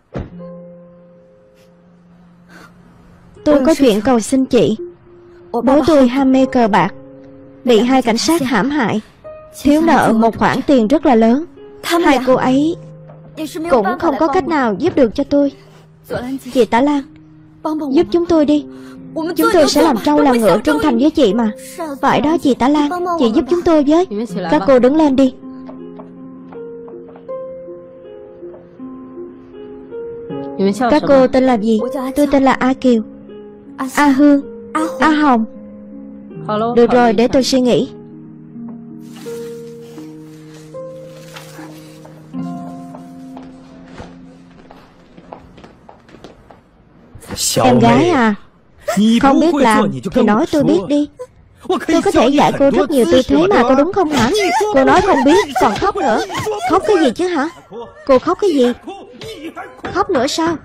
tôi có chuyện cầu xin chị. Bố tôi ham mê cờ bạc, bị 2 cảnh sát hãm hại, thiếu nợ một khoản tiền rất là lớn. 2 cô ấy cũng không có cách nào giúp được cho tôi. Chị Tả Lan, giúp chúng tôi đi. Chúng tôi sẽ làm trâu làm ngựa trung thành với chị mà. Phải đó chị Tả Lan, chị giúp chúng tôi với. Các cô đứng lên đi. Các cô tên là gì? Tôi tên là A Kiều. A Hương. A Hồng. Được rồi, để tôi suy nghĩ. Em gái à, không biết làm thì nói tôi biết đi. Tôi có thể dạy cô rất nhiều tư thế mà, có đúng không hả? Cô nói không biết còn khóc nữa. Khóc cái gì chứ hả? Cô khóc cái gì? Khóc nữa sao?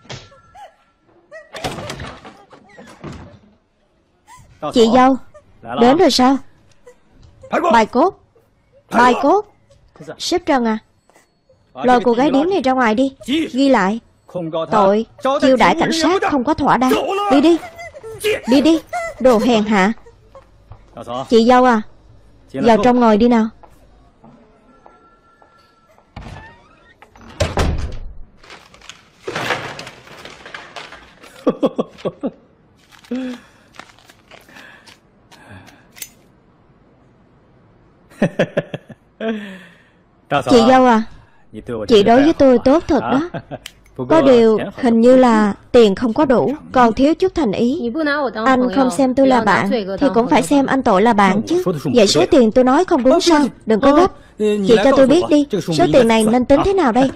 Chị dâu đến rồi sao? Bài cốt. Bài cốt. Sếp Trần à, lôi cô gái điếm này ra ngoài đi. Ghi lại tội chiêu đãi cảnh sát không có thỏa đáng. Đi đi. Đi đi, đồ hèn hạ. Chị dâu à, vào trong ngồi đi nào. Chị dâu à, chị đối với tôi tốt thật đó. Có điều hình như là tiền không có đủ, còn thiếu chút thành ý. Anh không xem tôi là bạn thì cũng phải xem anh tội là bạn chứ. Vậy số tiền tôi nói không đúng sao? Đừng có gấp. Chị cho tôi biết đi, số tiền này nên tính thế nào đây?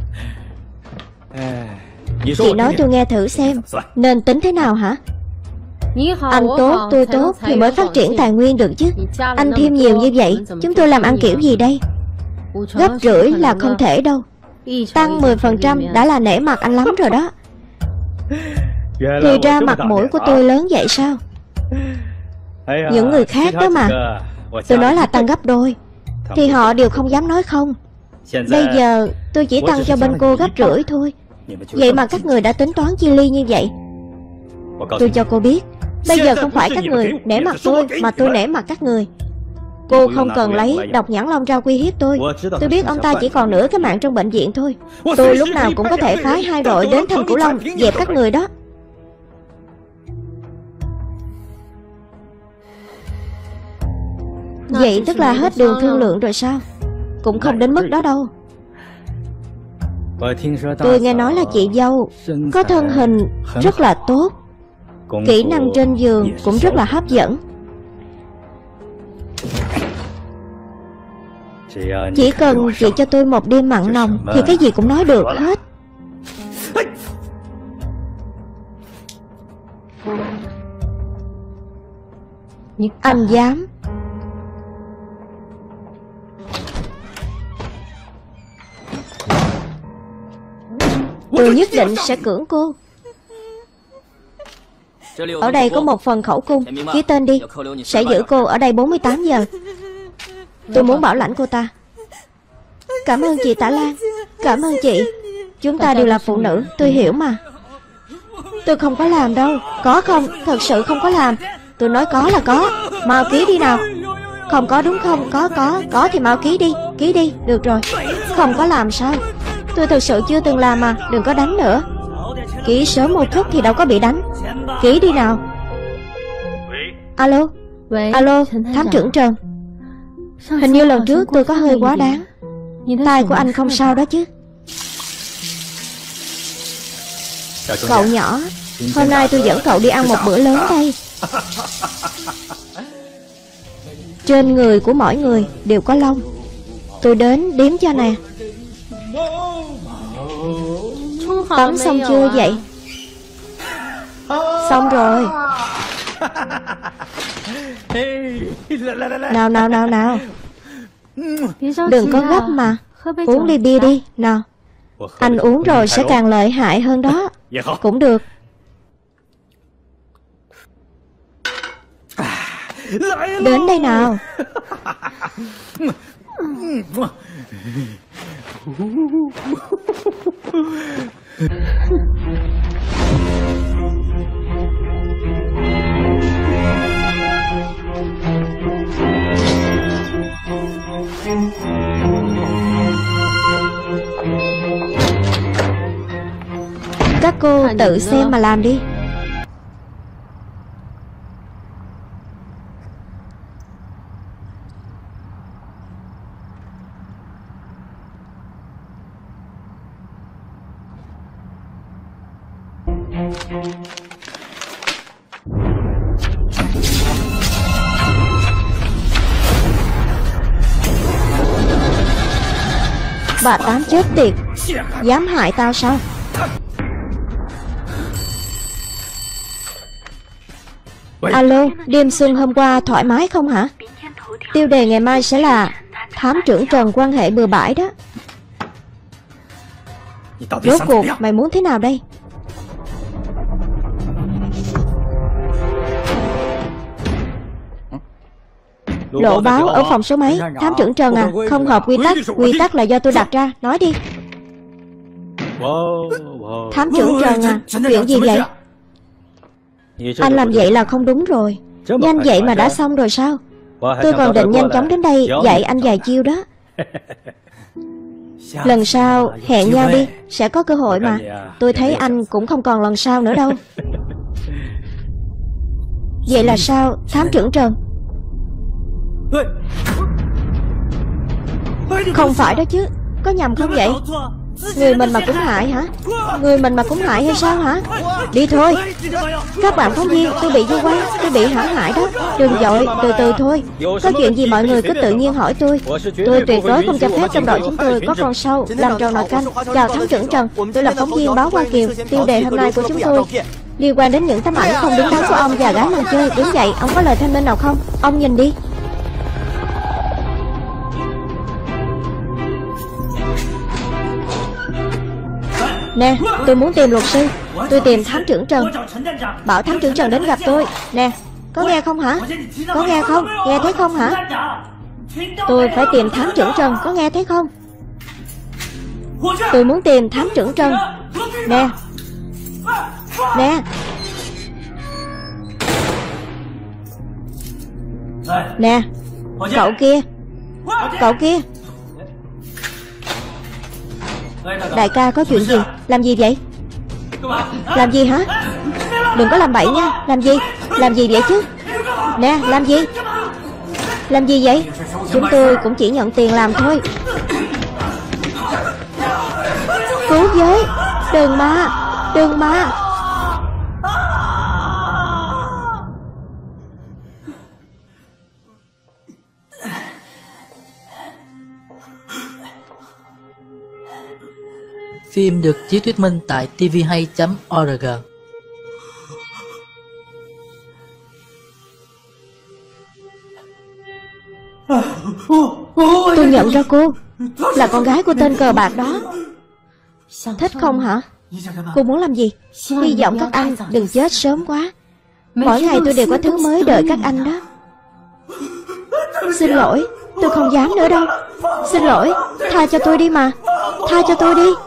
Chị nói tôi nghe thử xem, nên tính thế nào hả? Anh tốt, tôi tốt thì mới phát triển tài nguyên được chứ. Anh thêm nhiều như vậy, chúng tôi làm ăn kiểu gì đây? Gấp rưỡi là không thể đâu. Tăng 10% đã là nể mặt anh lắm rồi đó. Thì ra mặt mũi của tôi lớn vậy sao? Những người khác đó mà, tôi nói là tăng gấp đôi thì họ đều không dám nói không. Bây giờ tôi chỉ tăng cho bên cô gấp rưỡi thôi. Vậy mà các người đã tính toán chia ly như vậy. Tôi cho cô biết, bây giờ không phải các người nể mặt tôi, mà tôi nể mặt các người. Cô không cần lấy độc nhãn long ra uy hiếp tôi. Tôi biết ông ta chỉ còn nửa cái mạng trong bệnh viện thôi. Tôi lúc nào cũng có thể phái 2 đội đến thành Cửu Long dẹp các người đó. Vậy tức là hết đường thương lượng rồi sao? Cũng không đến mức đó đâu. Tôi nghe nói là chị dâu có thân hình rất là tốt, kỹ năng trên giường cũng rất là hấp dẫn. Chỉ cần chị cho tôi một đêm mặn nồng thì cái gì cũng nói được hết. Anh dám? Tôi nhất định sẽ cưỡng cô. Ở đây có một phần khẩu cung, ký tên đi. Sẽ giữ cô ở đây 48 giờ. Tôi muốn bảo lãnh cô ta. Cảm ơn chị Tả Lan. Cảm ơn chị. Chúng ta đều là phụ nữ, tôi hiểu mà. Tôi không có làm đâu. Có không? Thật sự không có làm. Tôi nói có là có. Mau ký đi nào. Không có đúng không? Có thì mau ký đi. Ký đi, được rồi. Không có làm sao? Tôi thật sự chưa từng làm mà. Đừng có đánh nữa. Ký sớm một chút thì đâu có bị đánh. Ký đi nào. Alo. Alo, thám trưởng Trần. Hình như lần trước tôi có hơi quá đáng. Tai của anh không sao đó chứ? Cậu nhỏ, hôm nay tôi dẫn cậu đi ăn một bữa lớn đây. Trên người của mỗi người đều có lông. Tôi đến đếm cho nè. Tắm xong chưa vậy? Xong rồi. Nào. Đừng có gấp mà. Uống ly bia đi, nào. Anh uống rồi sẽ càng lợi hại hơn đó. Cũng được. Đến đây nào. Các cô tự xem mà làm đi. Bà Tám chết tiệt, dám hại tao sao? Alo, đêm xuân hôm qua thoải mái không hả? Tiêu đề ngày mai sẽ là thám trưởng Trần quan hệ bừa bãi đó. Rốt cuộc mày muốn thế nào đây? Lộ báo ở phòng số mấy? Thám trưởng Trần à, không hợp quy tắc. Quy tắc là do tôi đặt ra, nói đi. Thám trưởng Trần à, chuyện gì vậy? Anh làm vậy là không đúng rồi. Nhanh vậy mà đã xong rồi sao? Tôi còn định nhanh chóng đến đây dạy anh vài chiêu đó. Lần sau hẹn nhau đi, sẽ có cơ hội mà. Tôi thấy anh cũng không còn lần sau nữa đâu. Vậy là sao, thám trưởng Trần? Không phải đó chứ, có nhầm không vậy? Người mình mà cũng hại hả? Người mình mà cũng hại hay sao hả? Đi thôi. Các bạn phóng viên, tôi bị vu oan, tôi bị hãm hại đó. Đừng vội, từ từ thôi. Có chuyện gì mọi người cứ tự nhiên hỏi tôi. Tôi tuyệt đối không cho phép trong đội chúng tôi có con sâu làm tròn nồi canh. Chào thám trưởng Trần, tôi là phóng viên báo Hoa Kiều. Tiêu đề hôm nay của chúng tôi liên quan đến những tấm ảnh không đứng đắn của ông và gái màn chơi. Đúng vậy, ông có lời thanh minh nào không? Ông nhìn đi. Nè, tôi muốn tìm luật sư. Tôi tìm thám trưởng Trần. Bảo thám trưởng Trần đến gặp tôi. Nè, có nghe không hả? Có nghe không? Nghe thấy không hả? Tôi phải tìm thám trưởng Trần, có nghe thấy không? Tôi muốn tìm thám trưởng Trần. Nè. Nè. Nè. Cậu kia. Cậu kia. Đại ca có chuyện gì? Làm gì vậy? Làm gì hả? Đừng có làm bậy nha. Làm gì? Làm gì vậy chứ? Nè, làm gì? Làm gì vậy? Chúng tôi cũng chỉ nhận tiền làm thôi. Cứu với. Đừng mà. Đừng mà. Phim được chiếu thuyết minh tại tvhay.org. Tôi nhận ra cô là con gái của tên cờ bạc đó. Thích không hả? Cô muốn làm gì? Hy vọng các anh đừng chết sớm quá. Mỗi ngày tôi đều có thứ mới đợi các anh đó. Xin lỗi, tôi không dám nữa đâu. Xin lỗi, tha cho tôi đi mà. Tha cho tôi đi.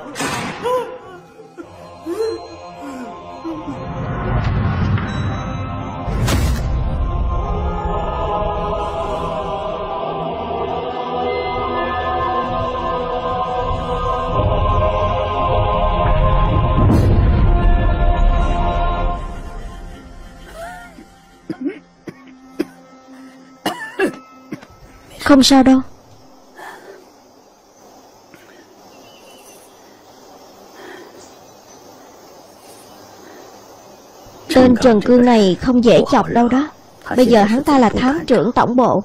Không sao đâu. Tên Trần Cương này không dễ chọc đâu đó. Bây giờ hắn ta là thám trưởng tổng bộ.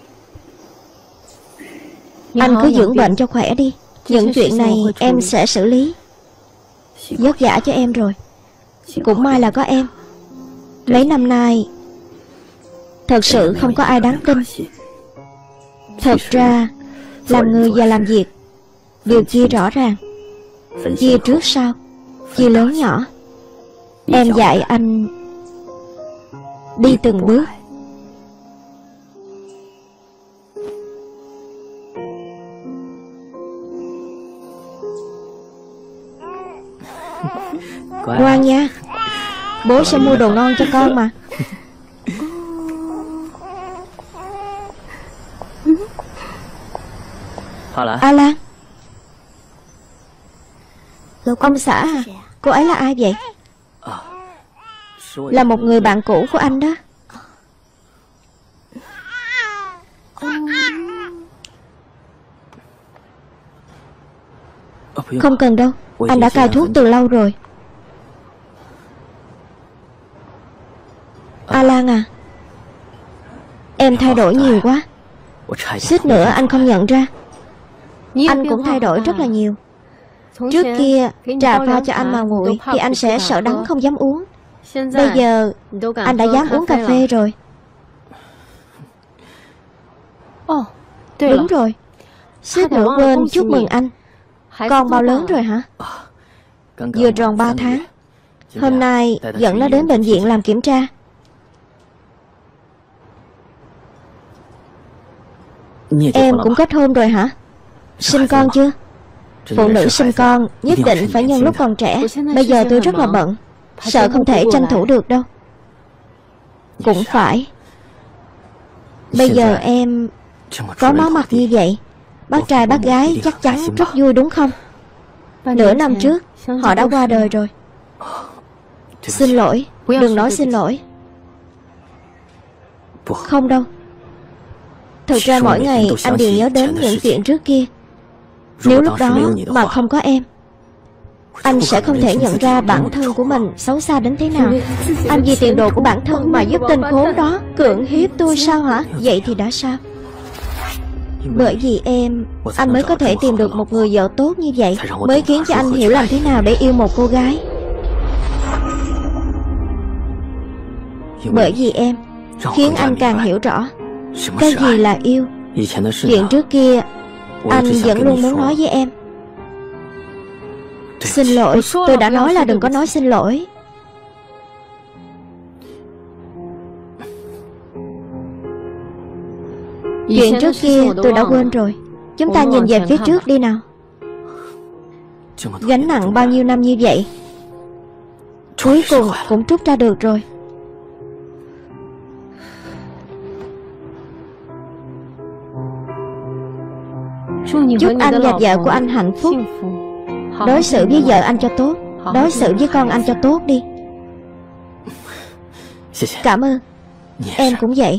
Anh cứ dưỡng bệnh cho khỏe đi. Những chuyện này em sẽ xử lý. Vất vả cho em rồi. Cũng may là có em. Mấy năm nay thật sự không có ai đáng tin. Thật ra làm người và làm việc đều chia rõ ràng. Chia trước sau, chia lớn nhỏ. Em dạy anh đi từng bước. Ngoan nha. Bố sẽ mua đồ ngon cho con mà. A Lan. Ông xã à? Cô ấy là ai vậy? Là một người bạn cũ của anh đó. Không cần đâu. Anh đã cai thuốc từ lâu rồi. A Lan à, em thay đổi nhiều quá. Suýt nữa anh không nhận ra. Anh cũng thay đổi rất là nhiều. Trước kia trà pha cho anh mà nguội thì anh sẽ sợ đắng không dám uống. Bây giờ anh đã dám uống cà phê rồi. Đúng rồi, suýt nữa quên chúc mừng anh. Con bao lớn rồi hả? Vừa tròn 3 tháng. Hôm nay dẫn nó đến bệnh viện làm kiểm tra. Em cũng kết hôn rồi hả? Sinh con chưa? Phụ nữ sinh con nhất định phải nhân lúc còn trẻ. Bây giờ tôi rất là bận, sợ không thể tranh thủ được đâu. Cũng phải. Bây giờ em có máu mặt như vậy, bác trai bác gái chắc chắn rất vui đúng không? Nửa năm trước họ đã qua đời rồi. Xin lỗi, đừng nói xin lỗi. Không đâu. Thực ra mỗi ngày anh đều nhớ đến những chuyện trước kia. Nếu lúc đó mà không có em, anh sẽ không thể nhận ra bản thân của mình xấu xa đến thế nào. Anh vì tiền đồ của bản thân mà giúp tên khốn đó cưỡng hiếp tôi sao hả? Vậy thì đã sao? Bởi vì em, anh mới có thể tìm được một người vợ tốt như vậy, mới khiến cho anh hiểu làm thế nào để yêu một cô gái. Bởi vì em khiến anh càng hiểu rõ cái gì là yêu. Chuyện trước kia anh vẫn luôn muốn nói với em. Xin lỗi, tôi đã nói là đừng có nói xin lỗi. Chuyện trước kia tôi đã quên rồi. Chúng ta nhìn về phía trước đi nào. Gánh nặng bao nhiêu năm như vậy cuối cùng cũng trút ra được rồi. Chúc anh và vợ của anh hạnh phúc. Đối xử với vợ anh cho tốt, đối xử với con anh cho tốt đi. Cảm ơn. Em cũng vậy.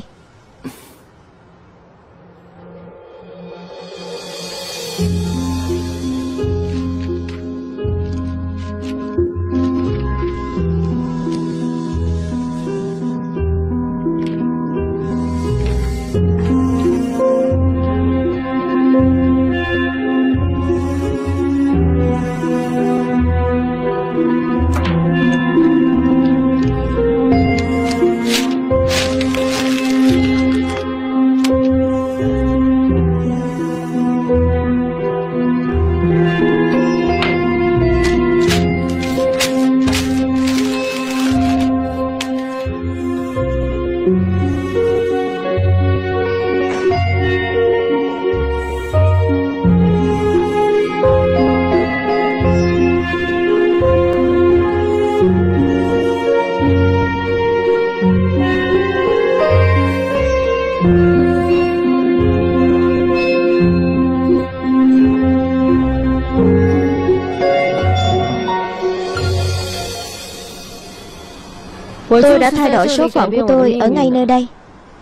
Tôi đã thay đổi số phận của tôi ở ngay nơi đây.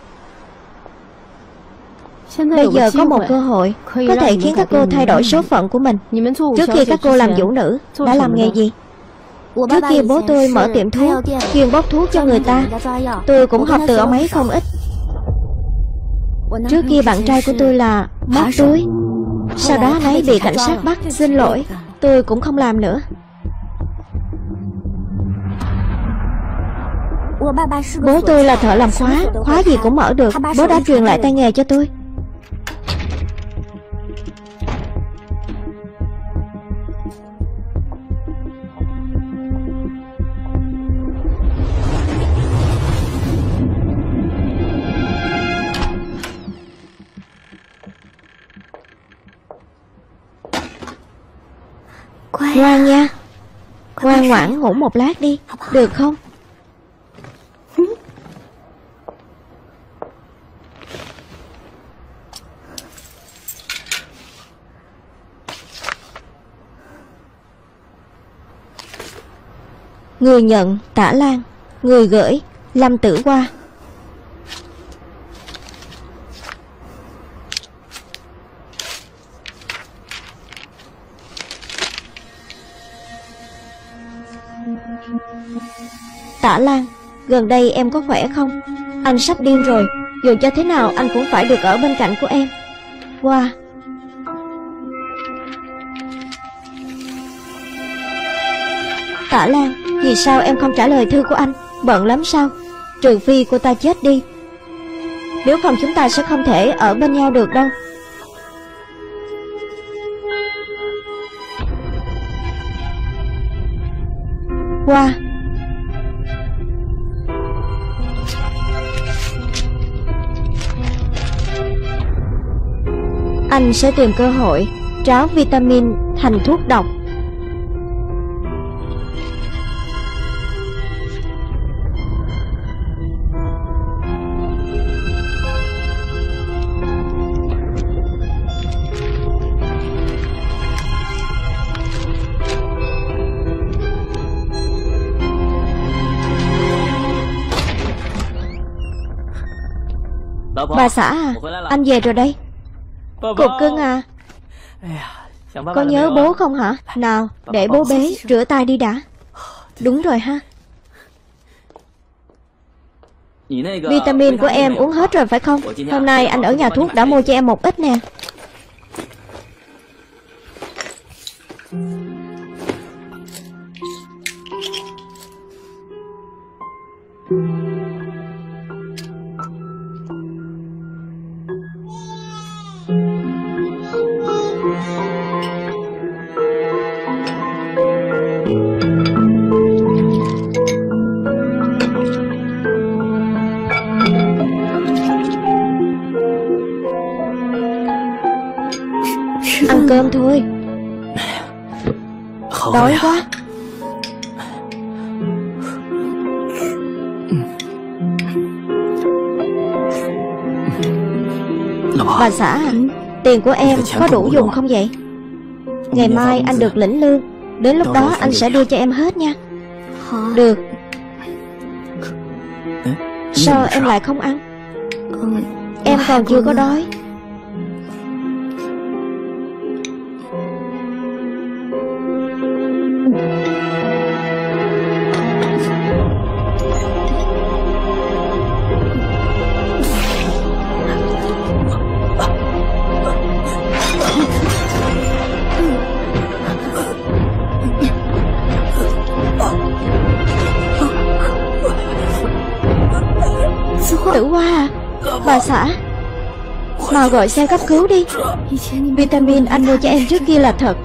Bây giờ có một cơ hội có thể khiến các cô thay đổi số phận của mình. Trước khi các cô làm vũ nữ đã làm nghề gì? Trước kia bố tôi mở tiệm thuốc, chuyên bốc thuốc cho người ta. Tôi cũng học từ ông ấy không ít. Trước kia bạn trai của tôi là móc túi, sau đó anh ấy bị cảnh sát bắt. Xin lỗi, tôi cũng không làm nữa. Bố tôi là thợ làm khóa, khóa gì cũng mở được. Bố đã truyền lại tay nghề cho tôi. Ngoan nha, ngoan ngoãn ngủ một lát đi, được không? Người nhận Tả Lan, người gửi Lâm Tử Hoa. Tả Lan, gần đây em có khỏe không? Anh sắp điên rồi, dù cho thế nào anh cũng phải được ở bên cạnh của em. Hoa. Tả Lan, vì sao em không trả lời thư của anh? Bận lắm sao? Trừ phi cô ta chết đi, nếu không chúng ta sẽ không thể ở bên nhau được đâu. Wow. Anh sẽ tìm cơ hội tráo vitamin thành thuốc độc. Bà xã à, anh về rồi đây. Cục cưng à, có nhớ bố không hả? Nào, để bố bế, rửa tay đi đã. Đúng rồi ha. Vitamin của em uống hết rồi phải không? Hôm nay anh ở nhà thuốc đã mua cho em một ít nè. Ăn cơm thôi. Đói quá. Bà xã, tiền của em có đủ dùng không vậy? Ngày mai anh được lĩnh lương, đến lúc đó anh sẽ đưa cho em hết nha. Được. Sao em lại không ăn? Em còn chưa có đói. Tử Hoa à, bà xã, mau gọi xe cấp cứu đi. Vitamin anh mua cho em trước kia là thật.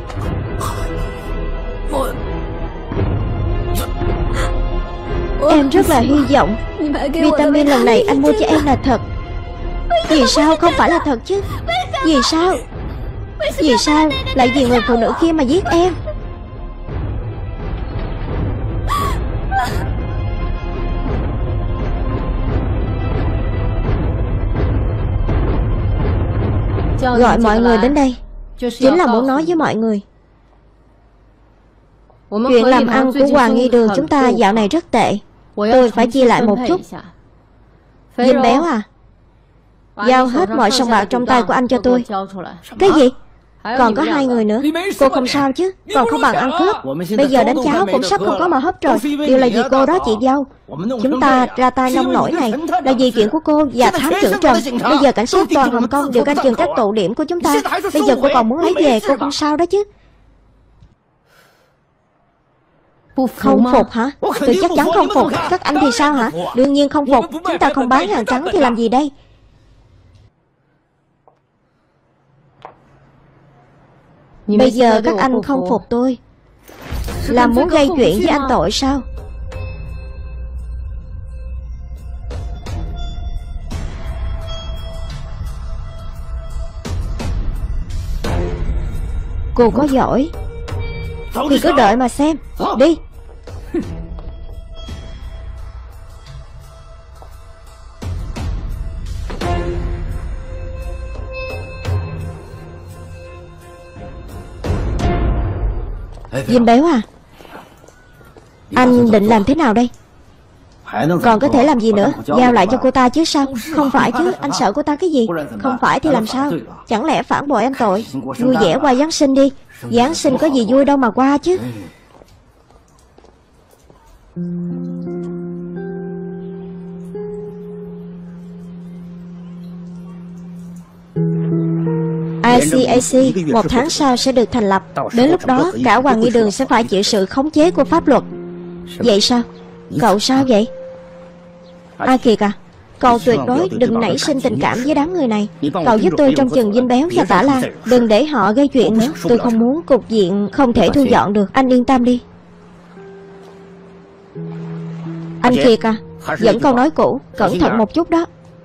Em rất là hy vọng vitamin lần này anh mua cho em là thật. Vì sao không phải là thật chứ? Vì sao? Vì sao lại vì người phụ nữ kia mà giết em? Gọi mọi người đến đây chính là muốn nói với mọi người chuyện làm ăn của Hoàng Nghi Đường chúng ta dạo này rất tệ. Tôi phải chia lại một chút. Dinh Béo à, giao hết mọi sòng bạc trong tay của anh cho tôi. Cái gì? Còn có 2 người nữa. Cô không sao chứ? Còn không bằng ăn cướp. Bây giờ đánh cháo cũng sắp không có mà hấp rồi. Đều là vì cô đó chị dâu. Chúng ta ra tay nông nổi này là vì chuyện của cô và thám trưởng Trần. Bây giờ cảnh sát toàn Hồng Kông đều canh chừng các tụ điểm của chúng ta. Bây giờ cô còn muốn lấy về, cô không sao đó chứ? Không phục hả? Tôi chắc chắn không phục. Các anh thì sao hả? Đương nhiên không phục. Chúng ta không bán hàng trắng thì làm gì đây? Bây giờ các anh không phục tôi là muốn gây chuyện với anh tội sao? Cô có giỏi thì cứ đợi mà xem. Đi. Dinh Béo à, anh định làm thế nào đây? Còn có thể làm gì nữa? Giao lại cho cô ta chứ sao? Không phải chứ, anh sợ cô ta cái gì? Không phải thì làm sao? Chẳng lẽ phản bội anh tội? Vui vẻ qua Giáng sinh đi. Giáng sinh có gì vui đâu mà qua chứ. ICAC 1 tháng sau sẽ được thành lập. Đến lúc đó cả Hoàng Nghi Đường sẽ phải chịu sự khống chế của pháp luật. Vậy sao? Cậu sao vậy? A Kiệt à, cậu tuyệt đối đừng nảy sinh tình cảm với đám người này. Cậu giúp tôi trông chừng Dinh Béo và Tả La, đừng để họ gây chuyện nữa. Tôi không muốn cục diện không thể thu dọn được. Anh yên tâm đi. Anh Kiệt à, vẫn câu nói cũ, cẩn thận một chút đó.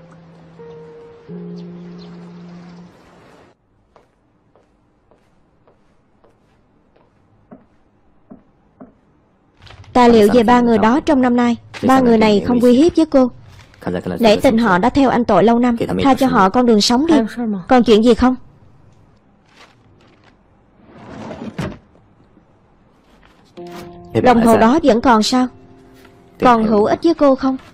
Tài liệu về 3 người đó trong năm nay. 3 người này không uy hiếp với cô. Nể tình họ đã theo anh tội lâu năm, tha cho họ con đường sống đi. Còn chuyện gì không? Đồng hồ đó vẫn còn sao? Còn hữu ích với cô không?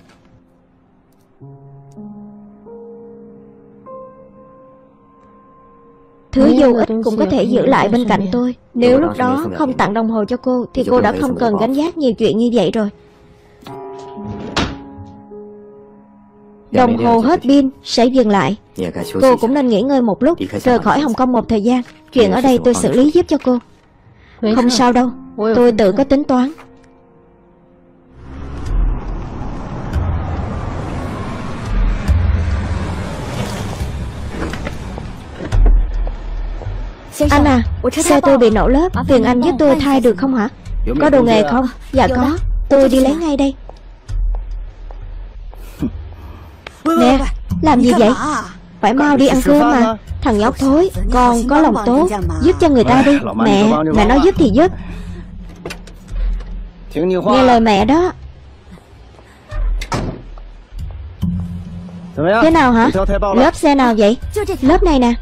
Thứ vô ích cũng có thể giữ lại bên cạnh tôi. Nếu lúc đó không tặng đồng hồ cho cô thì cô đã không cần gánh vác nhiều chuyện như vậy rồi. Đồng hồ hết pin sẽ dừng lại. Cô cũng nên nghỉ ngơi một lúc, rời khỏi Hồng Kông một thời gian. Chuyện ở đây tôi xử lý giúp cho cô. Không sao đâu, tôi tự có tính toán. Anh à, xe tôi bị nổ lớp, phiền anh giúp tôi thay được không hả? Có đồ nghề không? Dạ có, tôi đi lấy ngay đây. Nè, làm gì vậy? Phải mau đi ăn cơm mà. Thằng nhóc thối, con có lòng tốt, giúp cho người ta đi. Mẹ nói giúp thì giúp. Nghe lời mẹ đó. Thế nào hả? Lớp xe nào vậy? Lớp này nè.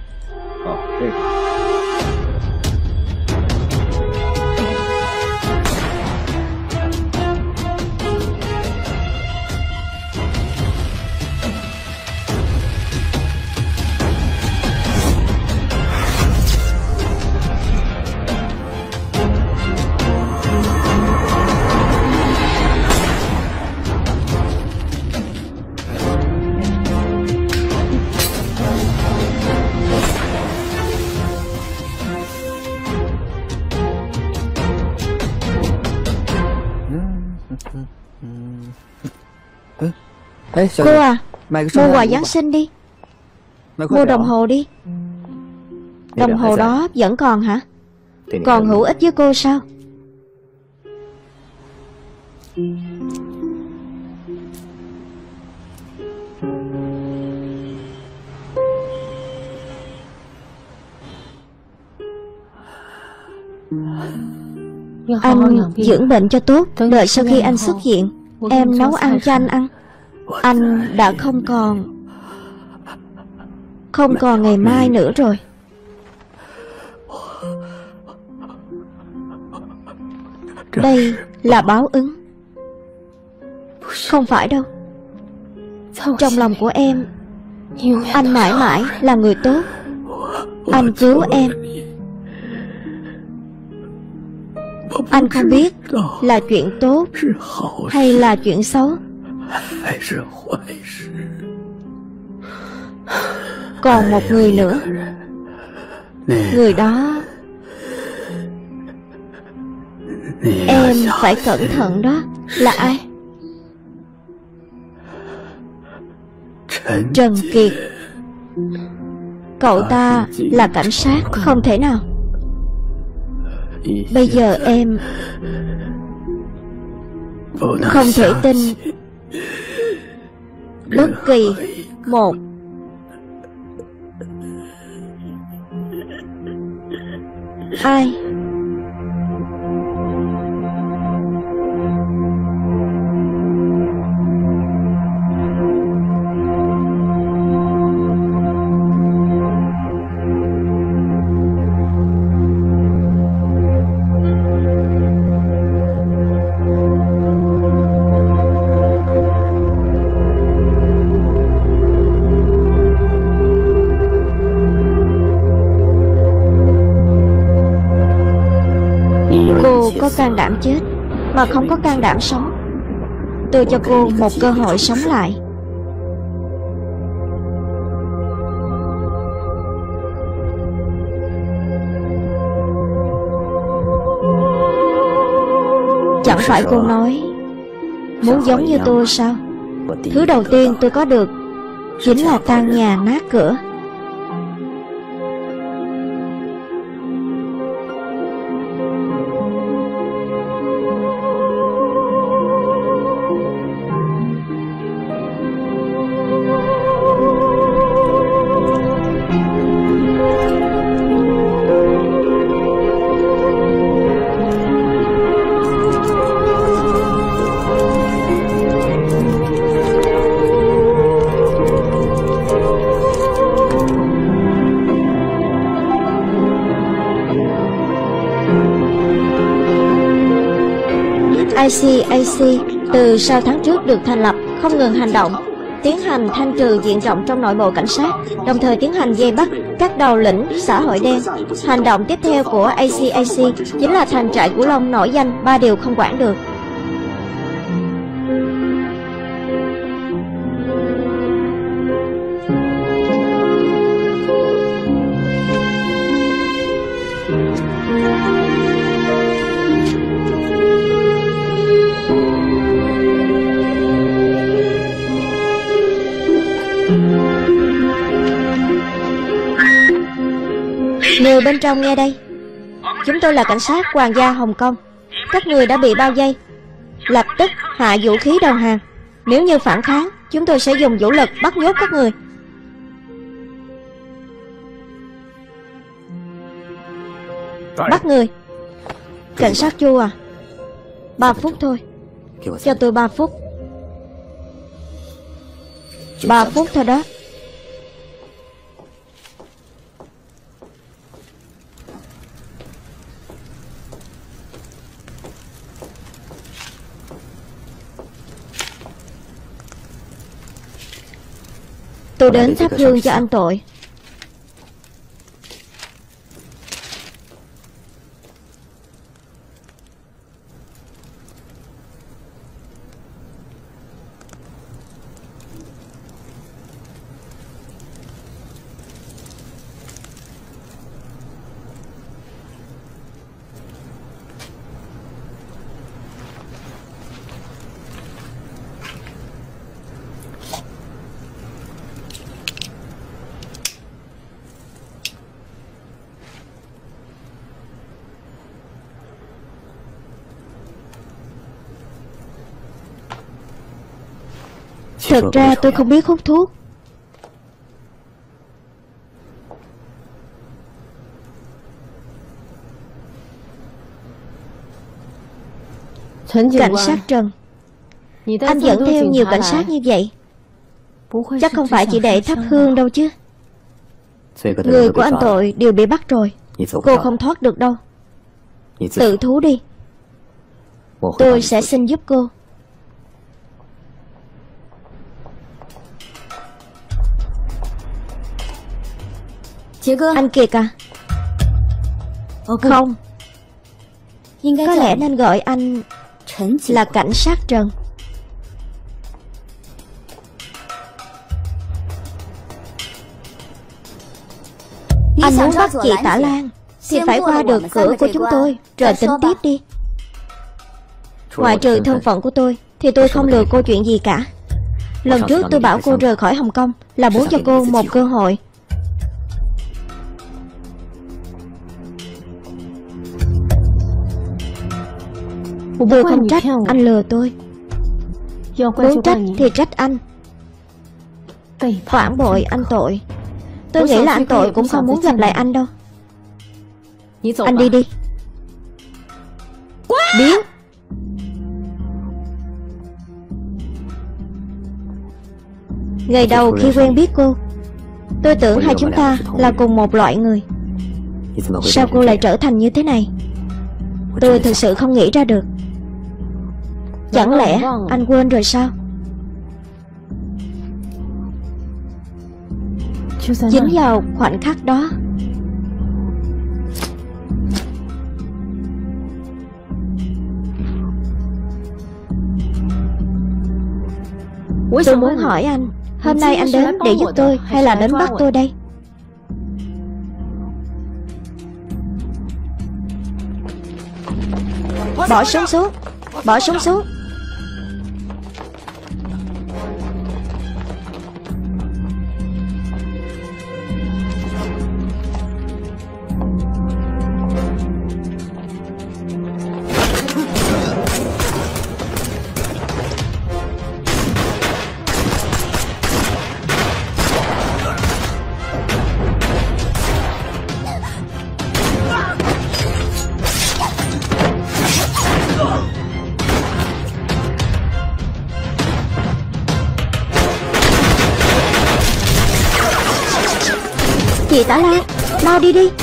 Cô à, mua quà Giáng sinh đi. Mua đồng hồ đi. Đồng hồ đó vẫn còn hả? Còn hữu ích với cô sao? Anh dưỡng bệnh cho tốt. Đợi sau khi anh xuất viện, em nấu ăn cho anh ăn. Anh đã không còn ngày mai nữa rồi. Đây là báo ứng. Không phải đâu. Trong lòng của em, anh mãi mãi là người tốt. Anh cứu em. Anh không biết là chuyện tốt hay là chuyện xấu. Còn một người nữa. Người đó em phải cẩn thận đó. Là ai? Trần Kiệt. Cậu ta là cảnh sát. Không thể nào. Bây giờ em không thể tin bất kỳ một ai. Cô có can đảm chết mà không có can đảm sống. Tôi cho cô một cơ hội sống lại. Chẳng phải cô nói muốn giống như tôi sao? Thứ đầu tiên tôi có được chính là tan nhà nát cửa. ICAC từ sau tháng trước được thành lập, không ngừng hành động, tiến hành thanh trừ diện rộng trong nội bộ cảnh sát, đồng thời tiến hành vây bắt các đầu lĩnh xã hội đen. Hành động tiếp theo của ICAC chính là thành trại Cửu Long nổi danh 3 điều không quản được. Người bên trong nghe đây, chúng tôi là cảnh sát Hoàng gia Hồng Kông. Các người đã bị bao vây, lập tức hạ vũ khí đầu hàng. Nếu như phản kháng, chúng tôi sẽ dùng vũ lực bắt nhốt các người. Bắt người. Cảnh sát Chu à, 3 phút thôi. Cho tôi 3 phút. 3 phút thôi đó. Tôi đến thắp hương cho anh tội. Thực ra tôi không biết hút thuốc. Cảnh sát Trần, anh dẫn theo nhiều cảnh sát như vậy, chắc không phải chỉ để thắp hương đâu chứ. Người của anh tội đều bị bắt rồi. Cô không thoát được đâu. Tự thú đi. Tôi sẽ xin giúp cô. Anh Kiệt à? Không, có lẽ nên gọi anh là cảnh sát Trần. Anh muốn bắt chị Tả Lan thì phải qua được cửa của chúng tôi, rồi tính tiếp đi. Ngoại trừ thân phận của tôi thì tôi không lừa cô chuyện gì cả. Lần trước tôi bảo cô rời khỏi Hồng Kông là muốn cho cô một cơ hội. Tôi không trách anh lừa tôi. Muốn trách thì trách anh phản bội anh tội. Tôi nghĩ là anh tội cũng không muốn gặp lại anh đâu. Anh đi đi. Biến. Ngày đầu khi quen biết cô, tôi tưởng hai chúng ta là cùng một loại người. Sao cô lại trở thành như thế này? Tôi thực sự không nghĩ ra được. Chẳng lẽ anh quên rồi sao? Chính vào khoảnh khắc đó, tôi muốn hỏi anh, hôm nay anh đến để giúp tôi hay là đến bắt tôi đây? Bỏ súng xuống. Bỏ súng xuống. Chị Tả Lan, mau đi đi.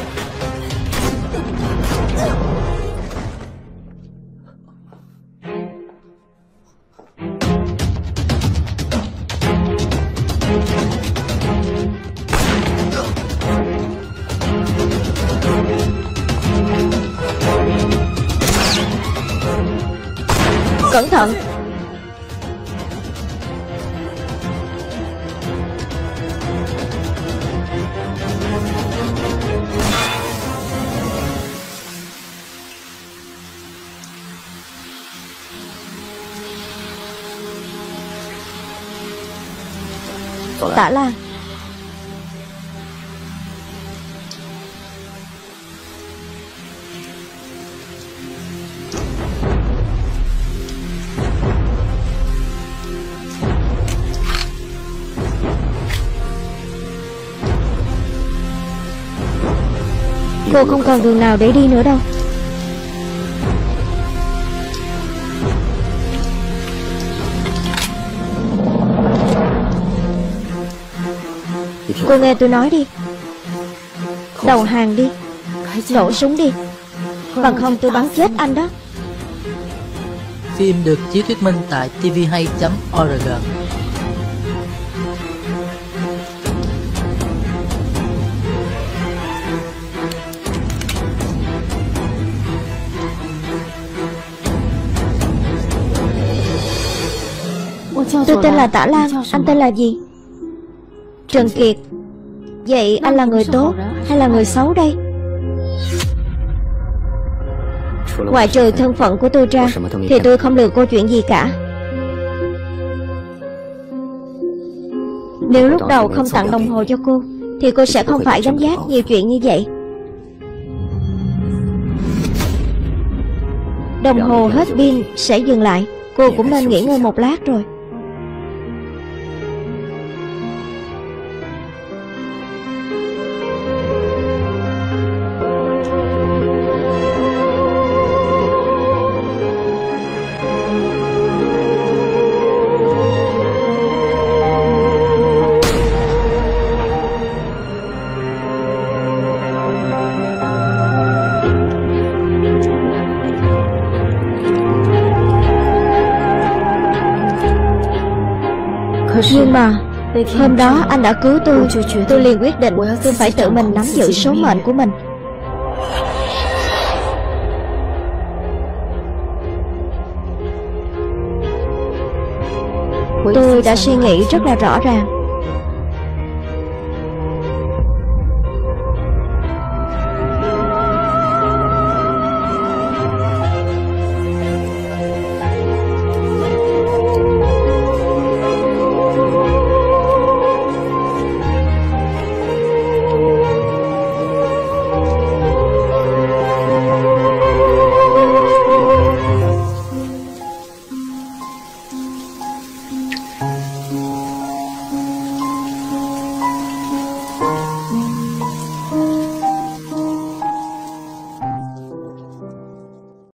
Cẩn thận. Tả Lan. Cô không còn đường nào để đi nữa đâu. Cô nghe tôi nói đi. Đầu hàng đi. Nổ súng đi. Bằng không tôi bắn chết anh đó. Phim được chiếu thuyết minh tại tvhay.org. Tôi tên là Tả Lan. Anh tên là gì? Trần Kiệt. Vậy anh là người tốt hay là người xấu đây? Ngoại trừ thân phận của tôi ra thì tôi không lừa cô chuyện gì cả. Nếu lúc đầu không tặng đồng hồ cho cô thì cô sẽ không phải gánh vác nhiều chuyện như vậy. Đồng hồ hết pin sẽ dừng lại. Cô cũng nên nghỉ ngơi một lát rồi. Nhưng mà hôm đó anh đã cứu tôi liền quyết định tôi phải tự mình nắm giữ số mệnh của mình. Tôi đã suy nghĩ rất là rõ ràng.